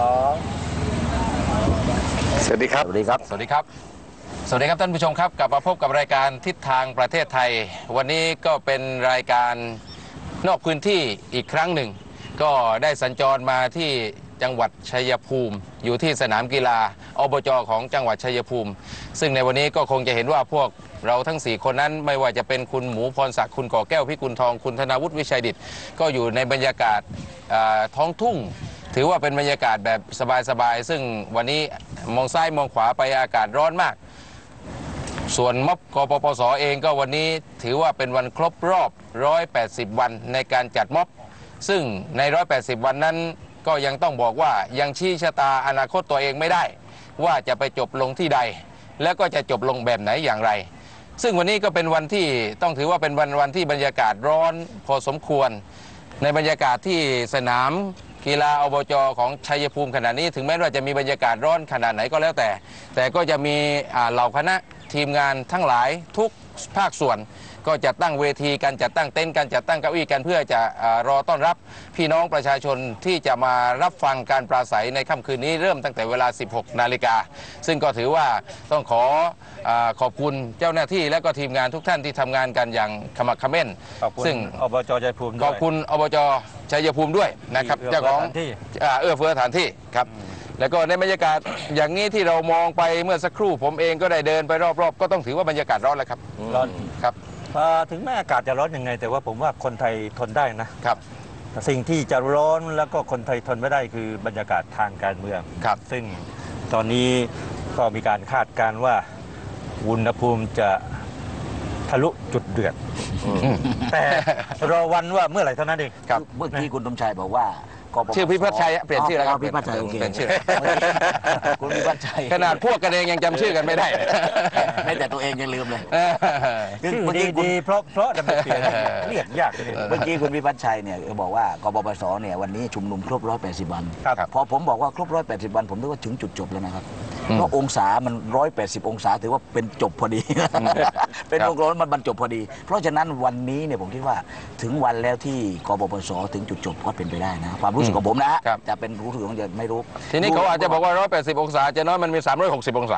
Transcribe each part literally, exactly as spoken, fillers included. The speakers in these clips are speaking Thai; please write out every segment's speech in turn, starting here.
องสวัสดีครับสวัสดีครับสวัสดีครับสวัสดีครับท่านผู้ชมครับกลับมาพบกับรายการทิศทางประเทศไทยวันนี้ก็เป็นรายการนอกพื้นที่อีกครั้งหนึ่งก็ได้สัญจรมาที่จังหวัดชัยภูมิอยู่ที่สนามกีฬาอบจ.ของจังหวัดชัยภูมิซึ่งในวันนี้ก็คงจะเห็นว่าพวกเราทั้งสี่คนนั้นไม่ว่าจะเป็นคุณหมูพรศักดิ์คุณก่อแก้วพิกุลทองคุณธนาวุฒิวิชัยดิษฐ์ก็อยู่ในบรรยากาศท้องทุ่งถือว่าเป็นบรรยากาศแบบสบายๆซึ่งวันนี้มองซ้ายมองขวาไปอากาศร้อนมากส่วนม็อบกปปส.เองก็วันนี้ถือว่าเป็นวันครบรอบหนึ่งร้อยแปดสิบวันในการจัดม็อบซึ่งในหนึ่งร้อยแปดสิบวันนั้นก็ยังต้องบอกว่ายังชี้ชะตาอนาคตตัวเองไม่ได้ว่าจะไปจบลงที่ใดแล้วก็จะจบลงแบบไหนอย่างไรซึ่งวันนี้ก็เป็นวันที่ต้องถือว่าเป็นวันวันที่บรรยากาศร้อนพอสมควรในบรรยากาศที่สนามกีฬาอบจ.ของชัยภูมิขณะนี้ถึงแม้ว่าจะมีบรรยากาศร้อนขนาดไหนก็แล้วแต่แต่ก็จะมีเหล่าคณะทีมงานทั้งหลายทุกภาคส่วนก็จัดตั้งเวทีการจัดตั้งเต็นท์การจัดตั้งเก้าอี้กันเพื่อจะรอต้อนรับพี่น้องประชาชนที่จะมารับฟังการปราศัยในค่ำคืนนี้เริ่มตั้งแต่เวลา สิบหกนาฬิกาซึ่งก็ถือว่าต้องขอขอบคุณเจ้าหน้าที่และก็ทีมงานทุกท่านที่ทำงานกันอย่างขมักเขม้นซึ่งอบจ.ชัยภูมิขอบคุณอบจ.ชัยภูมิด้วยนะครับเจ้าของเอื้อเฟื้อสถานที่ครับแล้วก็ในบรรยากาศอย่างนี้ที่เรามองไปเมื่อสักครู่ผมเองก็ได้เดินไปรอบๆก็ต้องถือว่าบรรยากาศร้อนแล้วครับร้อนครับถึงแม้อากาศจะร้อนยังไงแต่ว่าผมว่าคนไทยทนได้นะครับสิ่งที่จะร้อนแล้วก็คนไทยทนไม่ได้คือบรรยากาศทางการเมืองครับซึ่งตอนนี้ก็มีการคาดการณ์ว่าอุณหภูมิจะทะลุจุดเดือดแต่รอวันว่าเมื่อไหร่เท่านั้นเองเมื่อกี้คุณธงชัยบอกว่าชื่อพิพัฒน์ชัยเปลี่ยนชื่อแล้วครับพิพัฒน์ชัยโอเคเป็นชื่อคุณพิพัฒน์ชัยขนาดพวกกันเองยังจำชื่อกันไม่ได้ไม่แต่ตัวเองยังลืมเลยชื่อดีๆเพราะเพราะจะเปลี่ยนเรียกยากเลยเมื่อกี้คุณพิพัฒน์ชัยเนี่ยบอกว่ากปปส.เนี่ยวันนี้ชุมนุมครบหนึ่งร้อยแปดสิบวันพอผมบอกว่าครบหนึ่งร้อยแปดสิบวันผมนึกว่าถึงจุดจบแล้วนะครับเพราะองศามันหนึ่งร้อยแปดสิบองศาถือว่าเป็นจบพอดีเป็นวงล้อมันบรรจบพอดีเพราะฉะนั้นวันนี้เนี่ยผมคิดว่าถึงวันแล้วที่กปปส.ถึงจุดจบก็เป็นไปได้นะความรู้สึกของผมนะจะเป็นรู้สึกของจะไม่รู้ทีนี้เขาอาจจะบอกว่าหนึ่งร้อยแปดสิบองศาจะน้อยมันมีสามร้อยหกสิบองศา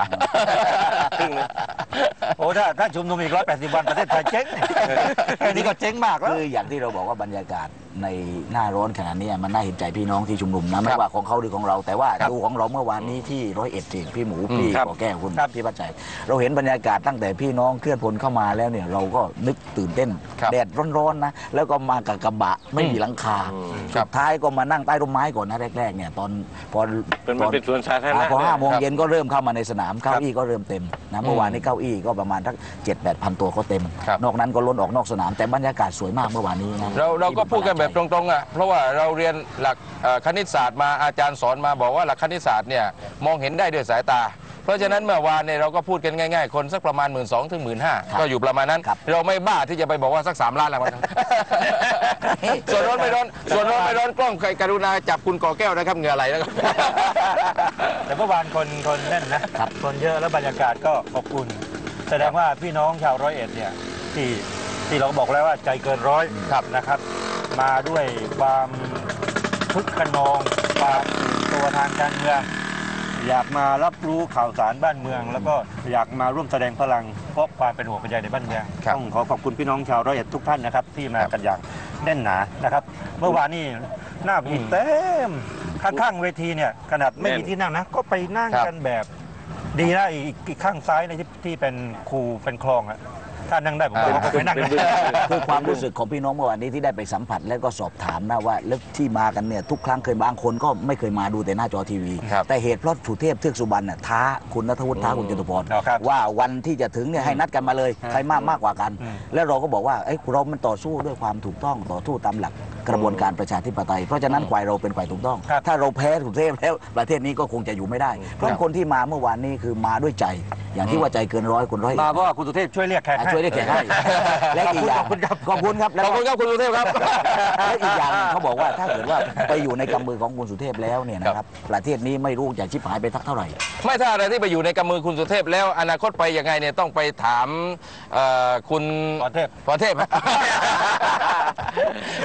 โอ้ถ้าถ้าชุมนุมอีกหนึ่งร้อยแปดสิบวันประเทศไทยเจ๊งแค่นี้ก็เจ๊งมากแล้วคืออย่างที่เราบอกว่าบรรยากาศในหน้าร้อนขนาดนี้มันน่าเห็นใจพี่น้องที่ชุมนุมนะไม่ว่าของเขาหรือของเราแต่ว่าดูของเราเมื่อวานนี้ที่ร้อยเอ็ดพี่หมูพี่ก่อแก้วคุณพี่พัชชัยเราเห็นบรรยากาศตั้งแต่พี่น้องเคลื่อนพลเข้ามาแล้วเนี่ยเราก็นึกตื่นเต้นแดดร้อนๆนะแล้วก็มากับกระบะไม่มีหลังคาสุดท้ายก็มานั่งใต้ร่มไม้ก่อนนะแรกๆเนี่ยตอนพอเป็นสวนสาธารณะพอห้าโมงเย็นก็เริ่มเข้ามาในสนามเก้าอี้ก็เริ่มเต็มนะเมื่อวานนี้เก้าอี้ก็ประมาณทักเจ็ดแปดพันตัวก็เต็มนอกนั้นก็ล้นออกนอกสนามแต่บรรยากาศสวยมากเมื่อวานนี้นะเราเราก็พูดกันแบบตรงๆอ่ะเพราะว่าเราเรียนหลักคณิตศาสตร์มาอาจารย์สอนมาบอกว่าหลักคณิตศาสตร์เนี่ยมองเห็นได้ด้วยสายตาเพราะฉะนั้นเมื่อวานเนี่ยเราก็พูดกันง่ายๆคนสักประมาณหมื่นสองถึงหมื่นห้าก็อยู่ประมาณนั้นเราไม่บ้าที่จะไปบอกว่าสักสามล้านแล้วมันส่วนร้อนไม่ร้อนส่วนร้อนไม่ร้อนกล้องกรุณาจับคุณก่อแก้วนะครับเหงื่อไหลแล้วครับแต่เมื่อวานคนคนแน่นนะคนเยอะแล้วบรรยากาศก็อบอุ่นแสดงว่าพี่น้องชาวร้อยเอ็ดเนี่ยที่ที่เราบอกแล้วว่าใจเกินร้อยนะครับมาด้วยความทุกข์กันนองความตัวทางการเมืองอยากมารับรู้ข่าวสารบ้านเมืองแล้วก็อยากมาร่วมแสดงพลังเพราะความเป็นห่วงเป็นใยในบ้านเมืองต้องขอขอบคุณพี่น้องชาวร้อยเอ็ดทุกท่านนะครับที่มากันอย่างแน่นหนานะครับเมื่อวานนี้หน้าผีเต็มข้างๆเวทีเนี่ยขนาดไม่มีที่นั่งนะก็ไปนั่งกันแบบดีนะอีกข้างซ้ายในที่เป็นคูเป็นคลองอะถ้านั่งได้ผมก็ไปนั่งคือความรู้สึกของพี่น้องเมื่อวานนี้ที่ได้ไปสัมผัสและก็สอบถามนะว่าแล้วที่มากันเนี่ยทุกครั้งเคยบางคนก็ไม่เคยมาดูแต่หน้าจอทีวีแต่เหตุเพราะสุเทพเทือกสุบรรณน่ะท้าคุณณัฐวุฒิท้าคุณจตุพรว่าวันที่จะถึงเนี่ยให้นัดกันมาเลยใครมากมากกว่ากันแล้วเราก็บอกว่าไอ้เรามันต่อสู้ด้วยความถูกต้องต่อสู้ตามหลักกระบวนการประชาธิปไตยเพราะฉะนั้นฝ่ายเราเป็นฝ่ายถูกต้องถ้าเราแพ้สุเทพแล้วประเทศนี้ก็คงจะอยู่ไม่ได้เพราะคนที่มาเมื่อวานนี้คือมาด้วยใจอย่างที่ว่าใจเกินร้อยคนร้อยมาเพราะว่าคุณสุเทพช่วยเรียกแขกช่วยเรียกแขกให้และอีกอย่างขอบคุณครับขอบคุณครับคุณสุเทพครับและอีกอย่างเขาบอกว่าถ้าเกิดว่าไปอยู่ในกำมือของคุณสุเทพแล้วเนี่ยนะครับประเทศนี้ไม่รู้จะชิบหายไปทักเท่าไหร่ไม่ถ้าอะไรที่ไปอยู่ในกำมือคุณสุเทพแล้วอนาคตไปยังไงเนี่ยต้องไปถามคุณพรเทพพรเทพว่าถ้าใน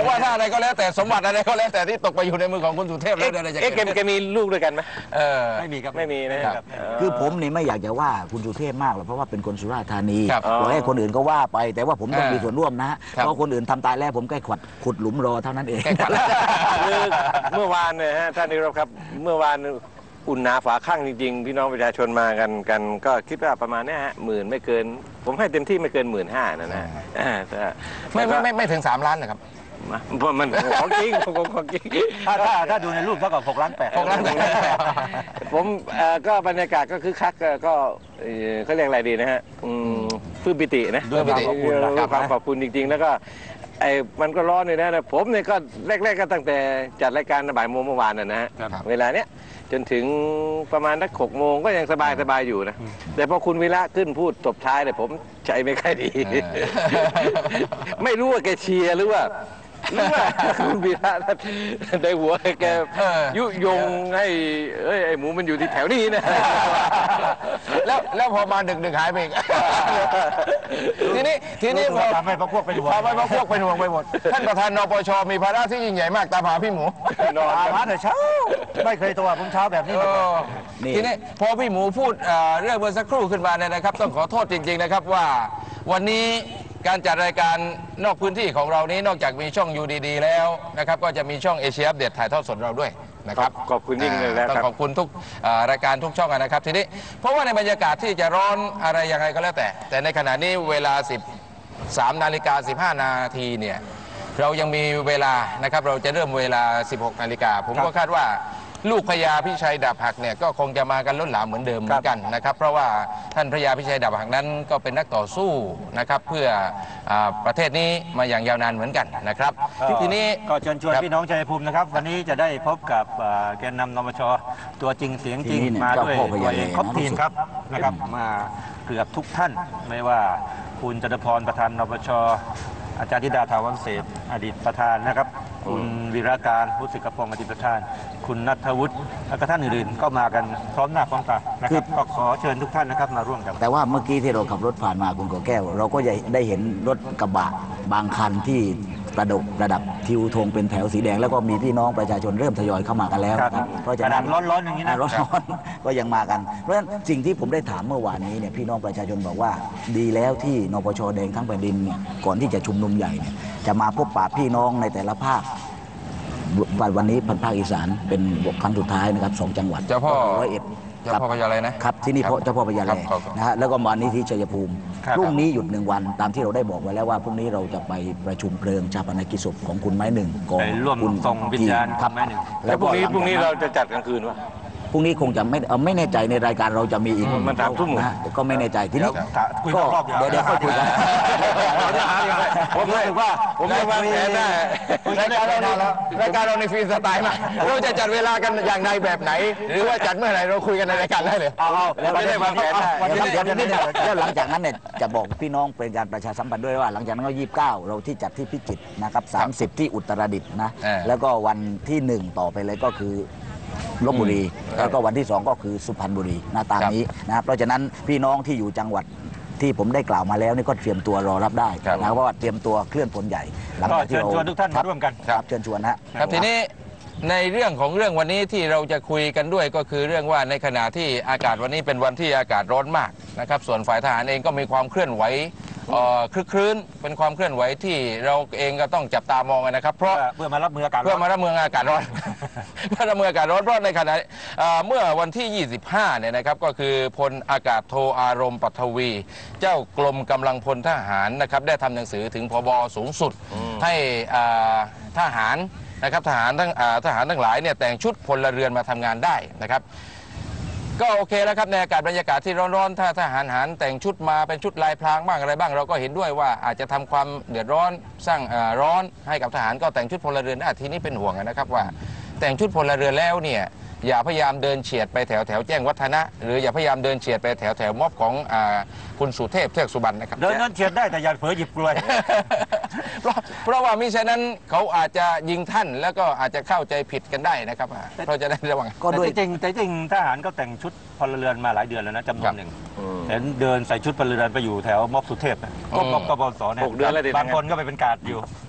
ก็แล้วแต่สมบัติอะไรก็แล้วแต่ที่ตกไปอยู่ในมือของคุณสุเทพแล้วอะไรจะเอ๊ะเกิดแกแกมีลูกด้วยกันไหมเออไม่มีครับไม่มีนะครับคือผมนี่ไม่อยากจะว่าคุณสุเทพมากหรอกเพราะว่าเป็นคนสุราษฎร์ธานีครับปล่อยให้คนอื่นก็ว่าไป แต่ว่าผมต้องอ่ามีมีส่วนร่วมนะฮะครับเพราะคนอื่นทำตายแล้วผมแค่ขุดขุดหลุมรอเท่านั้นเองแค่ขัดคือเมื่อวานเนี่ยฮะท่านนิรบครับเมื่อวานอุ่นหนาฝาข้างจริงๆ พี่น้องประชาชนมากันกัน ก็คิดว่าประมาณเนี้ยฮะหมื่นไม่เกิน ผมให้เต็มที่ไม่เกินหมื่นห้านะนะอ่าแต่ไม่ไม่ไม่ไม่ถึงสามล้านนะครับมันมันของจริงของของจริงถ้าถ้าถ้าดูในรูปเท่ากับหกล้านแปดหกล้านแปดผมเอ่อก็บรรยากาศก็คือคักก็ก็เอ่อเขาเรียกอะไรดีนะฮะอืมปลื้มปิตินะปลื้มปิติด้วยความขอบคุณจริง ๆ แล้วก็ไอ้มันก็ร้อนเลยนะนะผมเนี่ยก็แรก ๆ ก็ตั้งแต่จัดรายการบ่ายโมงเมื่อวานน่ะนะฮะครับเวลาเนี้ยจนถึงประมาณนักหกโมงก็ยังสบายสบายอยู่นะ แต่พอคุณวิระขึ้นพูดตบท้ายเนี่ยผมใจไม่ค่อยดี ไม่รู้ว่าแกเชียร์หรือว่าหรือว่าคุณวีระได้หัวแกเออยุยงให้เอ้ยไอ้หมูมันอยู่ที่แถวนี้นะแล้วแล้วพอมาดึกดึกๆหายไปอีก ทีนี้ทีนี้พอทำให้พวกพวกเป็นห่วงพอไปพวกเป็นห่วงไปหมด ท่านประธานนปชมีภาระที่ยิ่งใหญ่มากตามหาพี่หมูนอนอากันมาแต่เช้าไม่เคยตัวผมเช้าแบบนี้เอมาก่อนอนี่ทีนี้พอพี่หมูพูดเอ่อเรื่องเมื่อสักครู่ขึ้นมาเนี่ยนะครับ ต้องขอโทษจริงๆนะครับว่าวันนี้การจัดรายการนอกพื้นที่ของเรานี้นอกจากมีช่อง ยู ดี ดี แล้วนะครับก็จะมีช่องเอเชียอัปเดตถ่ายทอดสดเราด้วยนะครับขอบคุณยิ่งเลยนะต้องครับขอบคุณทุกเอ่อรายการทุกช่องนะครับทีนี้เพราะว่าในบรรยากาศที่จะร้อนอะไรยังไงก็แล้วแต่ แต่ในขณะนี้เวลา สิบสามนาฬิกาสิบห้านาทีเนี่ยเรายังมีเวลานะครับเราจะเริ่มเวลา สิบหกนาฬิกาผมก็คาดว่าลูกพญาพิชัยดาบหักเนี่ยก็คงจะมากันล้นหลามเหมือนเดิมเหมือนกันนะครับเพราะว่าท่านพระยาพิชัยดาบหักนั้นก็เป็นนักต่อสู้นะครับเพื่ออาประเทศนี้มาอย่างยาวนานเหมือนกันนะครับทีนี้ก็เชิญชวนครับพี่น้องชัยภูมินะครับ วันนี้จะได้พบกับอ่าแกนนำนปชตัวจริงเสียงจริงที่นี่เนี่ยมาด้วยเจ้าพ่อพตัญาวเองแลครบนะทีมครับนะครับ มาเกือบทุกท่านไม่ว่าคุณจตุพรประธานนปชอาจารย์ธิดาถาวรเศรษฐ์อดีตประธานนะครับ คุณวีระการผู้สึกกระพงศ์อดีตประธาน คุณนัทวุฒิแล้วก็ท่านอื่นๆก็มากันพร้อมหน้าพร้อมตานะครับก็ขอเชิญทุกท่านนะครับมาร่วมกันแต่ว่าเมื่อกี้ที่เราขับรถผ่านมาคุณกอแก้ว เราก็จะได้เห็นรถกระบะบางคันที่ประดกระดับทิวธงเป็นแถวสีแดง แล้วก็มีพี่น้องประชาชนเริ่มทยอยเข้ามากันแล้วครับนะครับเพราะฉะนั้นขนาดร้อนๆอย่างนี้นะร้อนๆ ก็ยังมากัน เพราะฉะนั้นสิ่งที่ผมได้ถามเมื่อวานนี้เนี่ยพี่น้องประชาชนบอกว่า ดีแล้วที่นปชแดงทั้งแผ่นดินเนี่ยก่อนที่จะชุมนุมใหญ่เนี่ยจะมาพบปะพี่น้องในแต่ละภาควันวันนี้พันภาคอีสานเป็นครั้งสุดท้ายนะครับสองจังหวัดเจ้าพ่อร้อยเอ็ดเจ้าพ่อพญาอะไรนะครับที่นี่ครับเพราะเจ้าพ่อพญาแลครับครับนะฮะแล้วก็วันนี้ที่ชัยภูมิครับพรุ่งนี้หยุดหนึ่งวันตามที่เราได้บอกไว้แล้วว่าพรุ่งนี้เราจะไปประชุมเพลิงชาปนกิจศพของคุณไม้หนึ่งกองไปร่วมคุณส่งวิญญาณครับคุณไม้หนึ่งแล้วพรุ่งนี้พรุ่งนี้เราจะจัดกลางคืนวะพรุ่งนี้คงจะไม่เอ่อไม่แน่ใจในรายการเราจะมีอีกมันสามทุ่มนะฮะก็ไม่แน่ใจทีนี้คุยก็รอบๆเดี๋ยวเดี๋ยวค่อยคุยกันผมรู้สึกว่าผมยังวางแผนได้รายการเรานี่รายการเราในฟรีสไตล์มากเราจะจัดเวลากันอย่างไรแบบไหน หรือว่าจัดเมื่อไหร่เราคุยกันในรายการได้เลยเอาเอาแล้วไม่ได้วางแผนได้วันนี้เดี๋ยวเดี๋ยวเดี๋ยวเดี๋ยวเดี๋ยวหลังจากนั้นเนี่ยจะบอกพี่น้องเป็นการประชาสัมพันธ์ด้วยว่าหลังจากนั้นก็ยี่สิบเก้าเราที่จัดที่พิจิตรนะครับสามสิบที่อุตรดิตถ์นะเออแล้วก็วันที่หนึ่งต่อไปเลยก็คือลบบุรีอืมแล้วก็วันที่สองก็คือสุพรรณบุรีหน้าตามครับนี้นะครับเพราะฉะนั้นพี่น้องที่อยู่จังหวัดที่ผมได้กล่าวมาแล้วนี่ก็เตรียมตัวรอรับได้ครับนะเพราะว่าเตรียมตัวเคลื่อนพลใหญ่หลังก็จากที่เชิญเราชวนทุกท่านมาร่วมกันครับเชิญชวนนะครับทีนี้ในเรื่องของเรื่องวันนี้ที่เราจะคุยกันด้วยก็คือเรื่องว่าในขณะที่อากาศวันนี้เป็นวันที่อากาศร้อนมากนะครับส่วนฝ่ายทหารเองก็มีความเคลื่อนไหวเอ่อคลึกครื้นเป็นความเคลื่อนไหวที่เราเองก็ต้องจับตามองกันนะครับ เพราะเพื่อมารับมืออากาศเพื่อมารับมืออากาศร้อน เพื่อรับมืออากาศร้อนเพราะในขณะเอ่อเมื่อวันที่ ยี่สิบห้าเนี่ยนะครับก็คือพลอากาศโทอารมณ์ปัทวี เจ้ากรมกำลังพลทหารนะครับได้ทำหนังสือถึงผบสูงสุดให้อ่าทหารนะครับทหารทั้งอ่าทหารทั้งหลายเนี่ยแต่งชุดพลเรือนมาทำงานได้นะครับ ก็โอเคแล้วครับในอากาศบรรยากาศที่ร้อนๆถ้าทหารหารแต่งชุดมาเป็นชุดลายพรางบ้างอะไรบ้างเราก็เห็นด้วยว่าอาจจะทำความเดือดร้อนสร้างเอ่อร้อนให้กับทหารก็แต่งชุดพลเรือนได้ทีนี้เป็นห่วงนะครับว่า แต่งชุดพลเรือนแล้วเนี่ยอย่าพยายามเดินเฉียดไปแถวแถวแจ้งวัฒนะ หรืออย่าพยายามเดินเฉียดไปแถวแถวม็อบของอ่าคุณสุเทพเทือกสุบรรณนะครับเดินนั้นเฉียดได้แต่อย่าเผลอหยิบกลวยเพราะเพราะว่ามิฉะนั้นเขาอาจจะยิงท่านแล้วก็อาจจะเข้าใจผิดกันได้นะครับเพราะจะได้ระวังก็ด้วยแต่จริงๆแต่จริงทหารก็แต่งชุดพลเรือนมาหลายเดือนแล้วนะจำนวนหนึ่งเห็นเดินใส่ชุดพลเรือนไปอยู่แถวม็อบสุเทพนะก็อืมก็ปปสเนี่ยหกเดือนแล้วดิบางคนก็ไปเป็นการ์ดอยู่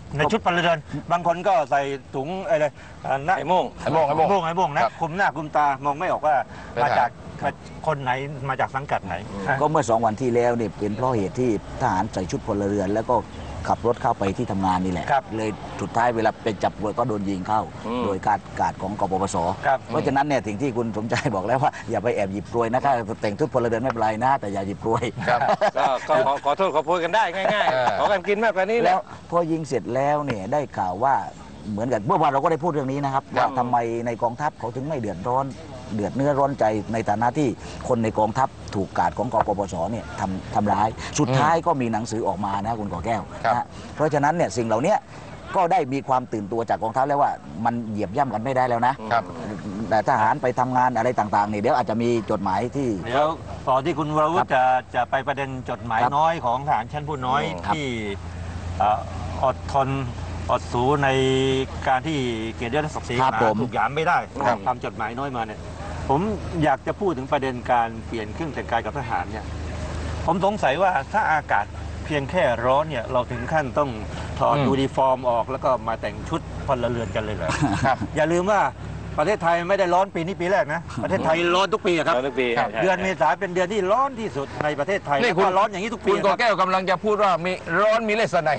ในชุดพลเรือนบางคนก็ใส่ถุงอะไรอ่าหน้าไอ้โม่งไอ้โม่งไอ้โม่งโม่งไอ้โม่งนะครับ คลุมหน้าคลุมตามองไม่ออกว่าเป็นมาทหารจากคนไหนมาจากสังกัดไหนก็เมื่อสองวันที่แล้วเนี่ยเป็นเพราะเหตุที่ทหารใส่ชุดพลเรือน แล้วก็ขับรถเข้าไปที่ทำงานนี่แหละครับเลยสุดท้ายเวลาไปจับกลวยก็โดนยิงเข้าอืมโดยการกาดของกปปสครับเพราะฉะนั้นเนี่ยสิ่งที่คุณสมใจบอกแล้วว่าอย่าไปแอบหยิบกลวยนะถ้าแต่งชุดพลเรือนไม่เป็นไรนะ แต่อย่าหยิบกลวยครับก็ก็ขอขอโทษขอโพยกันได้ง่ายเออๆขอกันกินมากกว่านี้แล้แล้ว วพอยิงเสร็จแล้วเนี่ยได้ข่าวว่าเหมือนกับเมื่อวานเราก็ได้พูดเรื่องนี้นะครับครัว่าบทำไมในกองทัพเขาถึงไม่เดือดร้อนเดือดเนื้อร้อนใจในฐานะที่คนในกองทัพถูกกาดของกปปสเนี่ยทำทำร้าย สุดท้ายก็มีหนังสือออกมานะคุณก่อแก้วครับนะฮะเพราะฉะนั้นเนี่ยสิ่งเหล่านี้ก็ได้มีความตื่นตัวจากกองทัพแล้วว่ามันเหยียบย่ำกันไม่ได้แล้วนะครับ แต่ทหารไปทำงานอะไรต่างๆเนี่ยเดี๋ยวอาจจะมีจดหมายที่เดี๋ยวต่อที่คุณวรวุครัฒิบจะจะไปประเด็นจดหมายครับน้อยของทหารชั้นผู้น้อยครับที่เอ่ออดทนอดสูในการที่เกียรติยศศักดิ์ศรีครับหาผมถูกหยามไม่ได้ครับทำจดหมายน้อยมาเนี่ยผมอยากจะพูดถึงประเด็นการเปลี่ยนเครื่องแต่งกายกับทหารเนี่ยผมสงสัยว่าถ้าอากาศเพียงแค่ร้อนเนี่ยเราถึงขั้นต้องถอดอืมยูนิฟอร์มออกแล้วก็มาแต่งชุดพลเรือนกันเลยเหรอครับอย่าลืมว่าประเทศไทยไม่ได้ร้อนปีนี้ปีแรกนะประเทศไทยร้อนทุกปีอะครับร้อนทุกปีครับใช่เดือนเมษาเป็นเดือนที่ร้อนที่สุดในประเทศไทยนี่แล้วคุณก็ร้อนอย่างนี้ทุกปีคุณกอครับแก้วกำลังจะพูดว่ามีร้อนมีเลสไน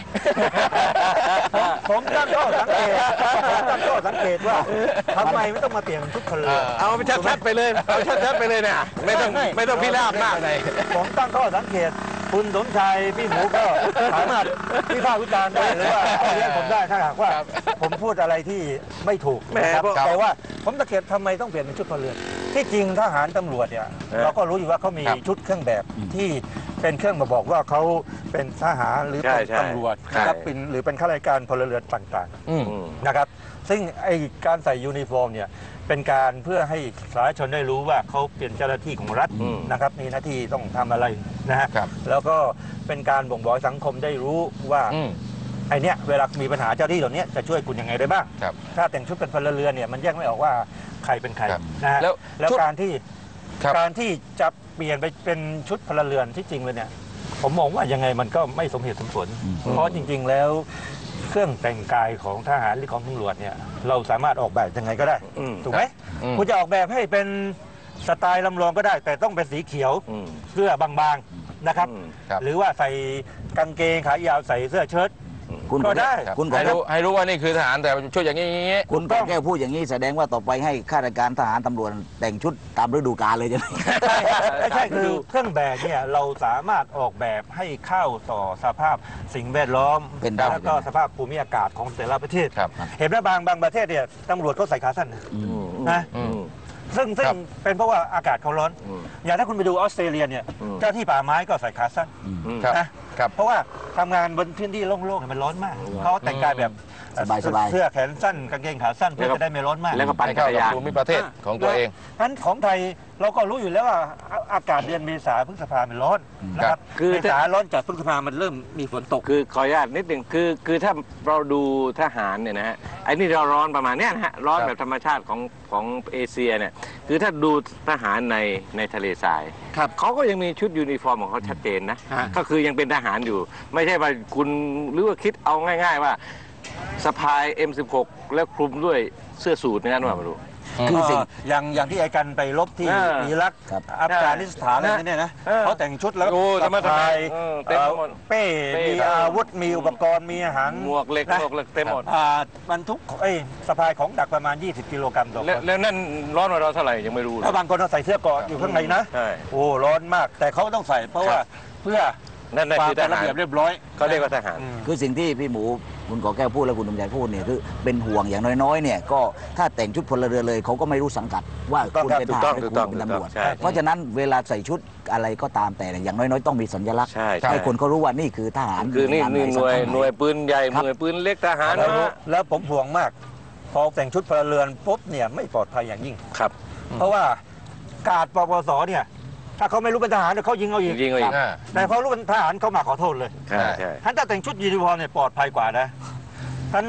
ผมตั้งข้อสังเกตผมตั้งข้อสังเกตว่าทำไมไม่ต้องมาเปลี่ยนชุดพลเรือนเอาไปชัดๆไปเลยเอาชัดๆไปเลยเนี่ยไม่ต้องไม่ต้องพิราบมากผมตั้งข้อสังเกต คุณสมชายพี่หมูก็สามารถวิพากษ์วิจารณ์ได้หรือว่าเอาเรื่องผมได้ถ้าหากว่า ผมพูดอะไรที่ไม่ถูกนะครับแหมแต่ว่าผมสังเกตทำไมต้องเปลี่ยนเป็นชุดพลเรือนที่จริงทหารตำรวจเนี่ยเออเราก็รู้อยู่ว่าเขามีครับชุดเครื่องแบบที่เป็นเครื่องมาบอกว่าเขาเป็นทหารหรือเป็นใช่ใช่ตำรวจนะครับเป็นหรือเป็นข้าราชการพลเรือนต่างอืมอืมๆนะครับ ซึ่งไอการใส่ยูนิฟอร์มเนี่ยเป็นการเพื่อให้สาธารณชนได้รู้ว่าเขาเป็นเจ้าหน้าที่ของรัฐอืมนะครับมีหน้าที่ต้องทำอะไรนะฮะครับแล้วก็เป็นการบ่งบอกให้สังคมได้รู้ว่าอืมไอเนี้ยเวลามีปัญหาเจ้าหน้าที่เหล่านี้จะช่วยคุณยังไงได้บ้างครับถ้าแต่งชุดเป็นพลเรือนเนี่ยมันแยกไม่ออกว่าใครเป็นใครครับนะฮะแล้วแล้วชุดการที่ครับการที่จะเปลี่ยนไปเป็นชุดพลเรือนที่จริงเลยเนี่ยผมมองว่ายังไงมันก็ไม่สมเหตุสมผล เพราะจริง ๆ แล้วเครื่องแต่งกายของทหารหรือของตำรวจเนี่ยเราสามารถออกแบบยังไงก็ได้อืมถูกไหมอืมคุณจะออกแบบให้เป็นสไตล์ลำลองก็ได้ แต่ต้องเป็นสีเขียวอืมเสื้อบางๆนะครับอืมครับหรือว่าใส่กางเกงขายาวใส่เสื้อเชิ้ตคุณก็ได้ครับคุณก่อให้แก้วรู้ให้รู้ว่านี่คือทหารแต่ช่วยอย่างนี้อย่างนี้คุณก่อแก้วพูดอย่างนี้แสดงว่าต่อไปให้ข้าราชการทหารตำรวจแต่งชุดตามฤดูกาลเลยใช่ไหมไม่ใช่คือเครื่องแบบเนี่ยเราสามารถออกแบบให้เข้าต่อสภาพสิ่งแวดล้อมเป็นได้แล้วก็สภาพภูมิอากาศของแต่ละประเทศครับเห็นไหมบางบางประเทศเนี่ยตำรวจเขาใส่ขาสั้นนะอืมนะอืมซึ่งซึ่คงรับเป็นเพราะว่าอากาศเขาร้อนอืมอย่างถ้าคุณไปดูออสเตรเลียเนี่ยอืมเจ้าที่ป่าไม้ก็ใส่ขาสั้นอืมครับนะครับ เพราะว่าทำงานบนพื้นที่โล่งๆเนี่ยมันร้อนมากเขาแต่งกายแบบสบายๆเสื้อแขนสั้นกางเกงขาสั้นเพื่อจะได้ไม่ร้อนมากแล้วก็ปั่นให้จัเข้ากรกับยานภูมิประเทศของตัวเองนั้นของไทยเราก็รู้อยู่แล้วว่าอ่าอากาศเดือนเมษาพฤษภามันร้อนนะคครัรับบคือเมษาร้อนจัดพฤษภามันเริ่มมีฝนตกคือขออนุญาตนิดหนึ่งคือคือถ้าเราดูทหารเนี่ยนะฮะไอ้นี่เราร้อนประมาณเนี้ยนะฮะร้อนครับแบบธรรมชาติของของเอเชียเนี่ยคือถ้าดูทหารในในทะเลทรายครับเขาก็ยังมีชุดยูนิฟอร์มของเขาชัดเจนนะฮะก็คือยังเป็นทหารอยู่ ไม่ใช่ว่าคุณหรือว่าคิดเอาง่าย ๆ ว่าสะพาย เอ็ม สิบหก แล้วคลุมด้วยเสื้อสูทนั่นว่ามาดูคือสิ่งอย่างอย่างที่ไอ้กันไปลบที่เอออิรักครับอัฟกานิสถานอะไรนะเนี่ยนะเออเขาแต่งชุดแล้วโอ้ธรรมดาสะพายเออเต็มไปหมดเอ่อเป้เป้มีครับอาวุธมีอุปกรณ์มีอาหารหมวกเหล็กนะหมวกเหล็กเต็มหมดอ่าบรรทุกเอ้ยสะพายของดักประมาณ ยี่สิบ กิโลกรัมต่อคแล้วนแล้วนั่นร้อนกว่าเราเท่าไหร่ยังไม่รู้เลยถ้าบางคนเอาใส่เสื้อเกราะอยู่ข้างในนะใช่โอ้ร้อนมาก แต่เขาต้องใส่เพราะว่าเพื่อนั่นนั่นความคือทเป็นระหารเบียบเรียบร้อยเขาเรียกว่าทหารอืมคือสิ่งที่พี่หมูคุณก่อแก้วพูดและคุณดมใจพูดเนี่ยคือเป็นห่วงอย่างน้อยๆเนี่ยก็ถ้าแต่งชุดพลเรือนเลยเขาก็ไม่รู้สังกัดว่าถูกต้องคุณครับเป็นถูทกต้หาอรง หรือถูกต้องคุณเป็นตำรวจใช่เพราะฉะนั้นเวลาใส่ชุดอะไรก็ตามแต่เนี่ยอย่างน้อยๆต้องมีสัญลักษณ์ใช่ใช่ให้คนเขารู้ว่านี่คือทหารคือนี่นี่หน่วยสังกัดไหน่วยปืนใหญ่ครับหน่วยปืนเล็กทหารแล้วนะฮะแล้วผมห่วงมาก พอแต่งชุดพลเรือนปุ๊บเนี่ยไม่ปลอดภัยอย่างยิ่งครับเพราะว่ากาดปปสเนี่ยถ้าเขาไม่รู้เป็นทหารเดี๋ยวเขายิงเอาอีกยิงๆเลยอ่าแต่เขารู้เป็นทหารเขามาขอโทษเลยใช่ใช่ท่านถ้าแต่งชุดยูนิฟอร์มเนี่ยปลอดภัยกว่านะท่าน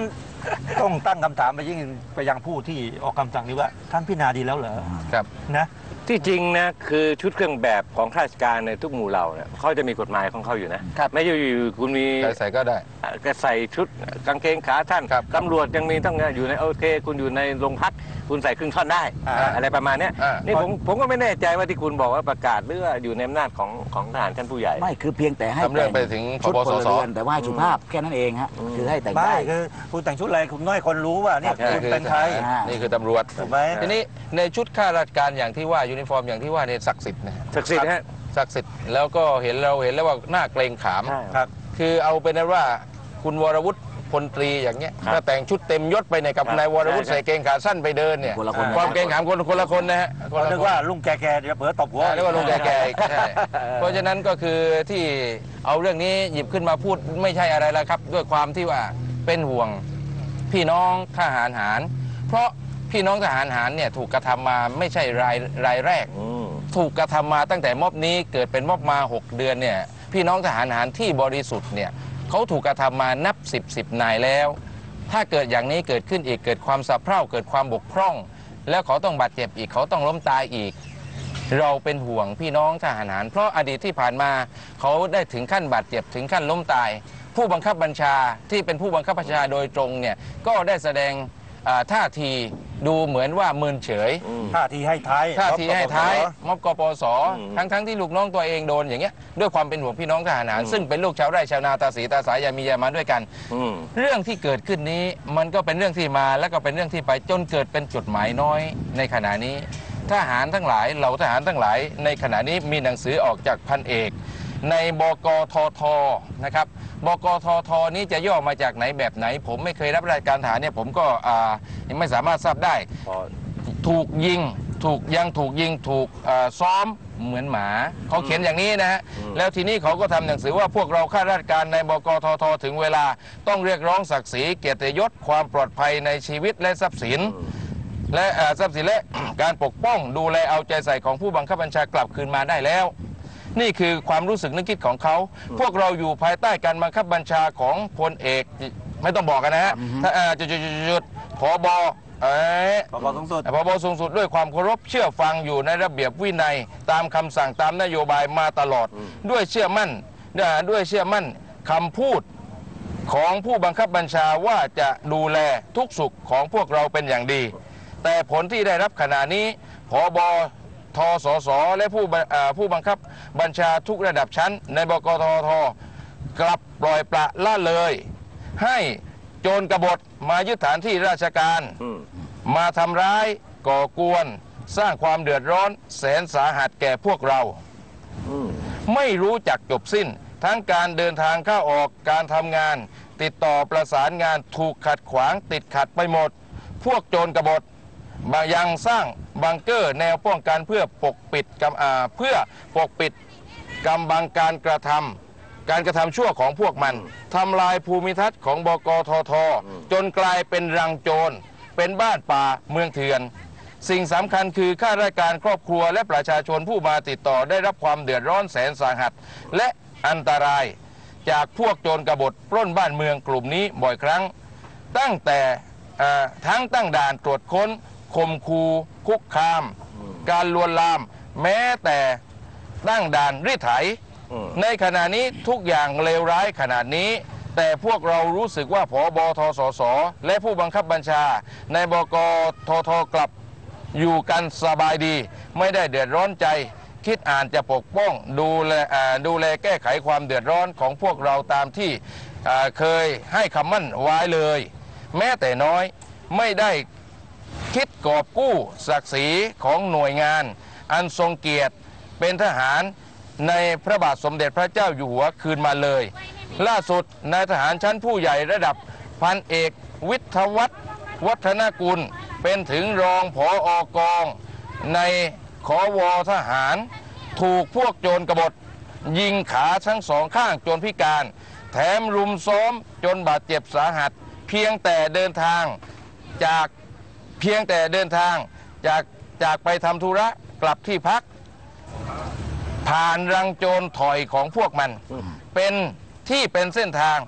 ต้องตั้งคำถามไปยิ่งไปยังผู้ที่ออกคำสั่งนี้ว่าท่านพิจารณาดีแล้วเหรอครับนะที่จริงนะคือชุดเครื่องแบบของข้าราชการในทุกหมู่เหล่าเนี่ยเขาจะมีกฎหมายของเขาอยู่นะครับ ไม่ใช่อยู่ๆคุณมีใครใส่ก็ได้ก็ใส่ชุดกางเกงขาท่านครับตำรวจยังมีต้องอยู่ในโอเค คุณอยู่ในโรงพักคุณใส่ครึ่งท่อนได้อ่าอะไรประมาณเนี้ยอ่านี่ผมผมก็ไม่แน่ใจว่าที่คุณบอกว่าประกาศหรือว่าอยู่ในอำนาจของของทหารชั้นผู้ใหญ่ไม่คือเพียงแต่ให้ทำเรื่องไปถึงชุดผบพสลสเรือนแต่ว่าให้สุภาพแค่นั้นเองฮะคือให้แต่งไม่ได้คือคุณแต่งชุดอะไรคุณน้อยคนรู้ว่าเนี่ยครับคุณเป็นใครอ่านี่คือตำรวจถูกไหมทีนี้ในชุดข้าราชการอย่างที่ว่ายูนิฟอร์มอย่างที่ว่าเนี่ยศักดิ์สิทธิ์นะศักดิ์สิทธิ์นะฮะศักดิ์สิทธิ์แล้วก็เห็นเราเห็นแล้วว่าน่าเกรงขามใช่ครับคือเอาเป็นว่าคุณวรวุฒิพลตรีอย่างเงี้ยครับถ้าแต่งชุดเต็มยศไปในยกับครับนายวรวุฒิใช่ใส่เกงขาสั้นไปเดินเนี่ยคนละคนนะความเกรงขามคนคนละคนนะฮะคนละนึกคนว่าลุงแก่ๆจะเผลอตบหัวเรียกว่าลุงแก่ๆอีกใช่เพราะฉะนั้นก็คือที่เอาเรื่องนี้หยิบขึ้นมาพูดไม่ใช่อะไรแล้วครับ ด้วยความที่ว่าเป็นห่วงพี่น้องทหารหาร เพราะพี่น้องทหารหารเนี่ยถูกกระทำมาไม่ใช่รายรายแรกอืมถูกกระทำมาตั้งแต่ม็อบนี้เกิดเป็นม็อบมา หก เดือนเนี่ยพี่น้องทหารหารที่บริสุทธิ์เนี่ยเขาถูกกระทำมานับสิบสิบนายแล้ว ถ้าเกิดอย่างนี้เกิดขึ้นอีกเกิดความสะเพร่าเกิดความบกพร่อง แล้วเขาต้องบาดเจ็บอีกเขาต้องล้มตายอีก เราเป็นห่วงพี่น้องทหารหารเพราะอดีตที่ผ่านมาเขาได้ถึงขั้นบาดเจ็บถึงขั้นล้มตาย ผู้บังคับบัญชาที่เป็นผู้บังคับบัญชาโดยตรงเนี่ยก็ได้แสดงอ่าท่าทีดูเหมือนว่ามึนเฉยอืมท่าทีให้ท้ายท่าทีให้ท้ายม็อบกปสอืมทั้งทั้งที่ลูกน้องตัวเองโดนอย่างเงี้ยด้วยความเป็นห่วงพี่น้องทหารหารอืมซึ่งเป็นลูกชาวไร่ชาวนาตาสีตาสายยามียามาด้วยกันอืมเรื่องที่เกิดขึ้นนี้มันก็เป็นเรื่องที่มาแล้วก็เป็นเรื่องที่ไปจนเกิดเป็นจดหมายน้อยในขณะนี้ทหารทั้งหลายเหล่าทหารทั้งหลายในขณะนี้มีหนังสือออกจากพันเอก ในบกททนะครับบกททนี้จะย่อมาจากไหนแบบไหน ผมไม่เคยรับราชการทหารเนี่ยผมก็อ่ายังไม่สามารถทราบได้พอถูกยิงถูกยังถูกยิงถูกเอ่อซ้อมเหมือนหมาเขาเขียนอย่างนี้นะฮะอืมแล้วทีนี้เขาก็ทำหนังสือว่าพวกเราข้าราชการในบกททถึงเวลาต้องเรียกร้องศักดิ์ศรีเกียรติยศความปลอดภัยในชีวิตและทรัพย์สิน และเอ่อทรัพย์สินและ การปกป้องดูแลเอาใจใส่ของผู้บังคับบัญชากลับคืนมาได้แล้ว นี่คือความรู้สึกนึกคิดของเขา พวกเราอยู่ภายใต้การบังคับบัญชาของพลเอกไม่ต้องบอกกันนะฮะถ้าเอ่อจุดจุดจุดจุดผบเอ่อผบสูงสุดผบสูงสุดด้วยความเคารพเชื่อฟังอยู่ในระเบียบวินัยตามคำสั่งตามนโยบายมาตลอด ด้วยเชื่อมั่นเอ่อด้วยเชื่อมั่นคำพูดของผู้บังคับบัญชาว่าจะดูแลทุกสุขของพวกเราเป็นอย่างดี แต่ผลที่ได้รับขณะนี้ผบทสสและผู้บังเอ่อผู้บังคับบัญชาทุกระดับชั้นในบกททกลับปล่อยปละละเลย ให้โจรกบฏมายึดฐานที่ราชการอืมมาทำร้ายก่อกวน สร้างความเดือดร้อนแสนสาหัสแก่พวกเราอืมไม่รู้จักจบสิ้น ทั้งการเดินทางเข้าออกการทำงาน ติดต่อประสานงานถูกขัดขวางติดขัดไปหมด พวกโจรกบฏบางยังสร้างบังเกอร์แนวป้องกันเพื่อปกปิดกำอ่าเพื่อปกปิดกำบังการกระทำการกระทำชั่วของพวกมันทำลายภูมิทัศน์ของบกททจนกลายเป็นรังโจร เป็นบ้านป่าเมืองเถื่อน สิ่งสำคัญคือข้าราชการครอบครัวและประชาชนผู้มาติดต่อได้รับความเดือดร้อนแสนสาหัส และอันตราย จากพวกโจรกบฏปล้นบ้านเมืองกลุ่มนี้บ่อยครั้ง ตั้งแต่เอ่อทั้งตั้งด่านตรวจค้นข่มขู่คุกคาม การลวนลาม แม้แต่ตั้งด่านรีดไถอืมในขณะนี้ทุกอย่างเลวร้ายขนาดนี้ แต่พวกเรารู้สึกว่าผบทสสและผู้บังคับบัญชา ในบกททกลับอยู่กันสบายดี ไม่ได้เดือดร้อนใจ คิดอ่านจะปกป้องดูแลอ่าดูแลแก้ไขความเดือดร้อนของพวกเราตามที่อ่าเคยให้คำมั่นไว้เลย แม้แต่น้อยไม่ได้คิดกอบกู้ศักดิ์ศรีของหน่วยงาน อันทรงเกียรติเป็นทหารในพระบาทสมเด็จพระเจ้าอยู่หัวคืนมาเลย ล่าสุดนายทหารชั้นผู้ใหญ่ระดับพันเอกวิทยวัฒน์วัฒนกุล เป็นถึงรองผออกองในขวทหาร ถูกพวกโจรกบฏยิงขาทั้งสองข้างจนพิการ แถมรุมซ้อมจนบาดเจ็บสาหัส เพียงแต่เดินทางจากเพียงแต่เดินทางจากจากไปทำธุระกลับที่พัก ผ่านรังโจรถอยของพวกมัน เป็นที่เป็นเส้นทาง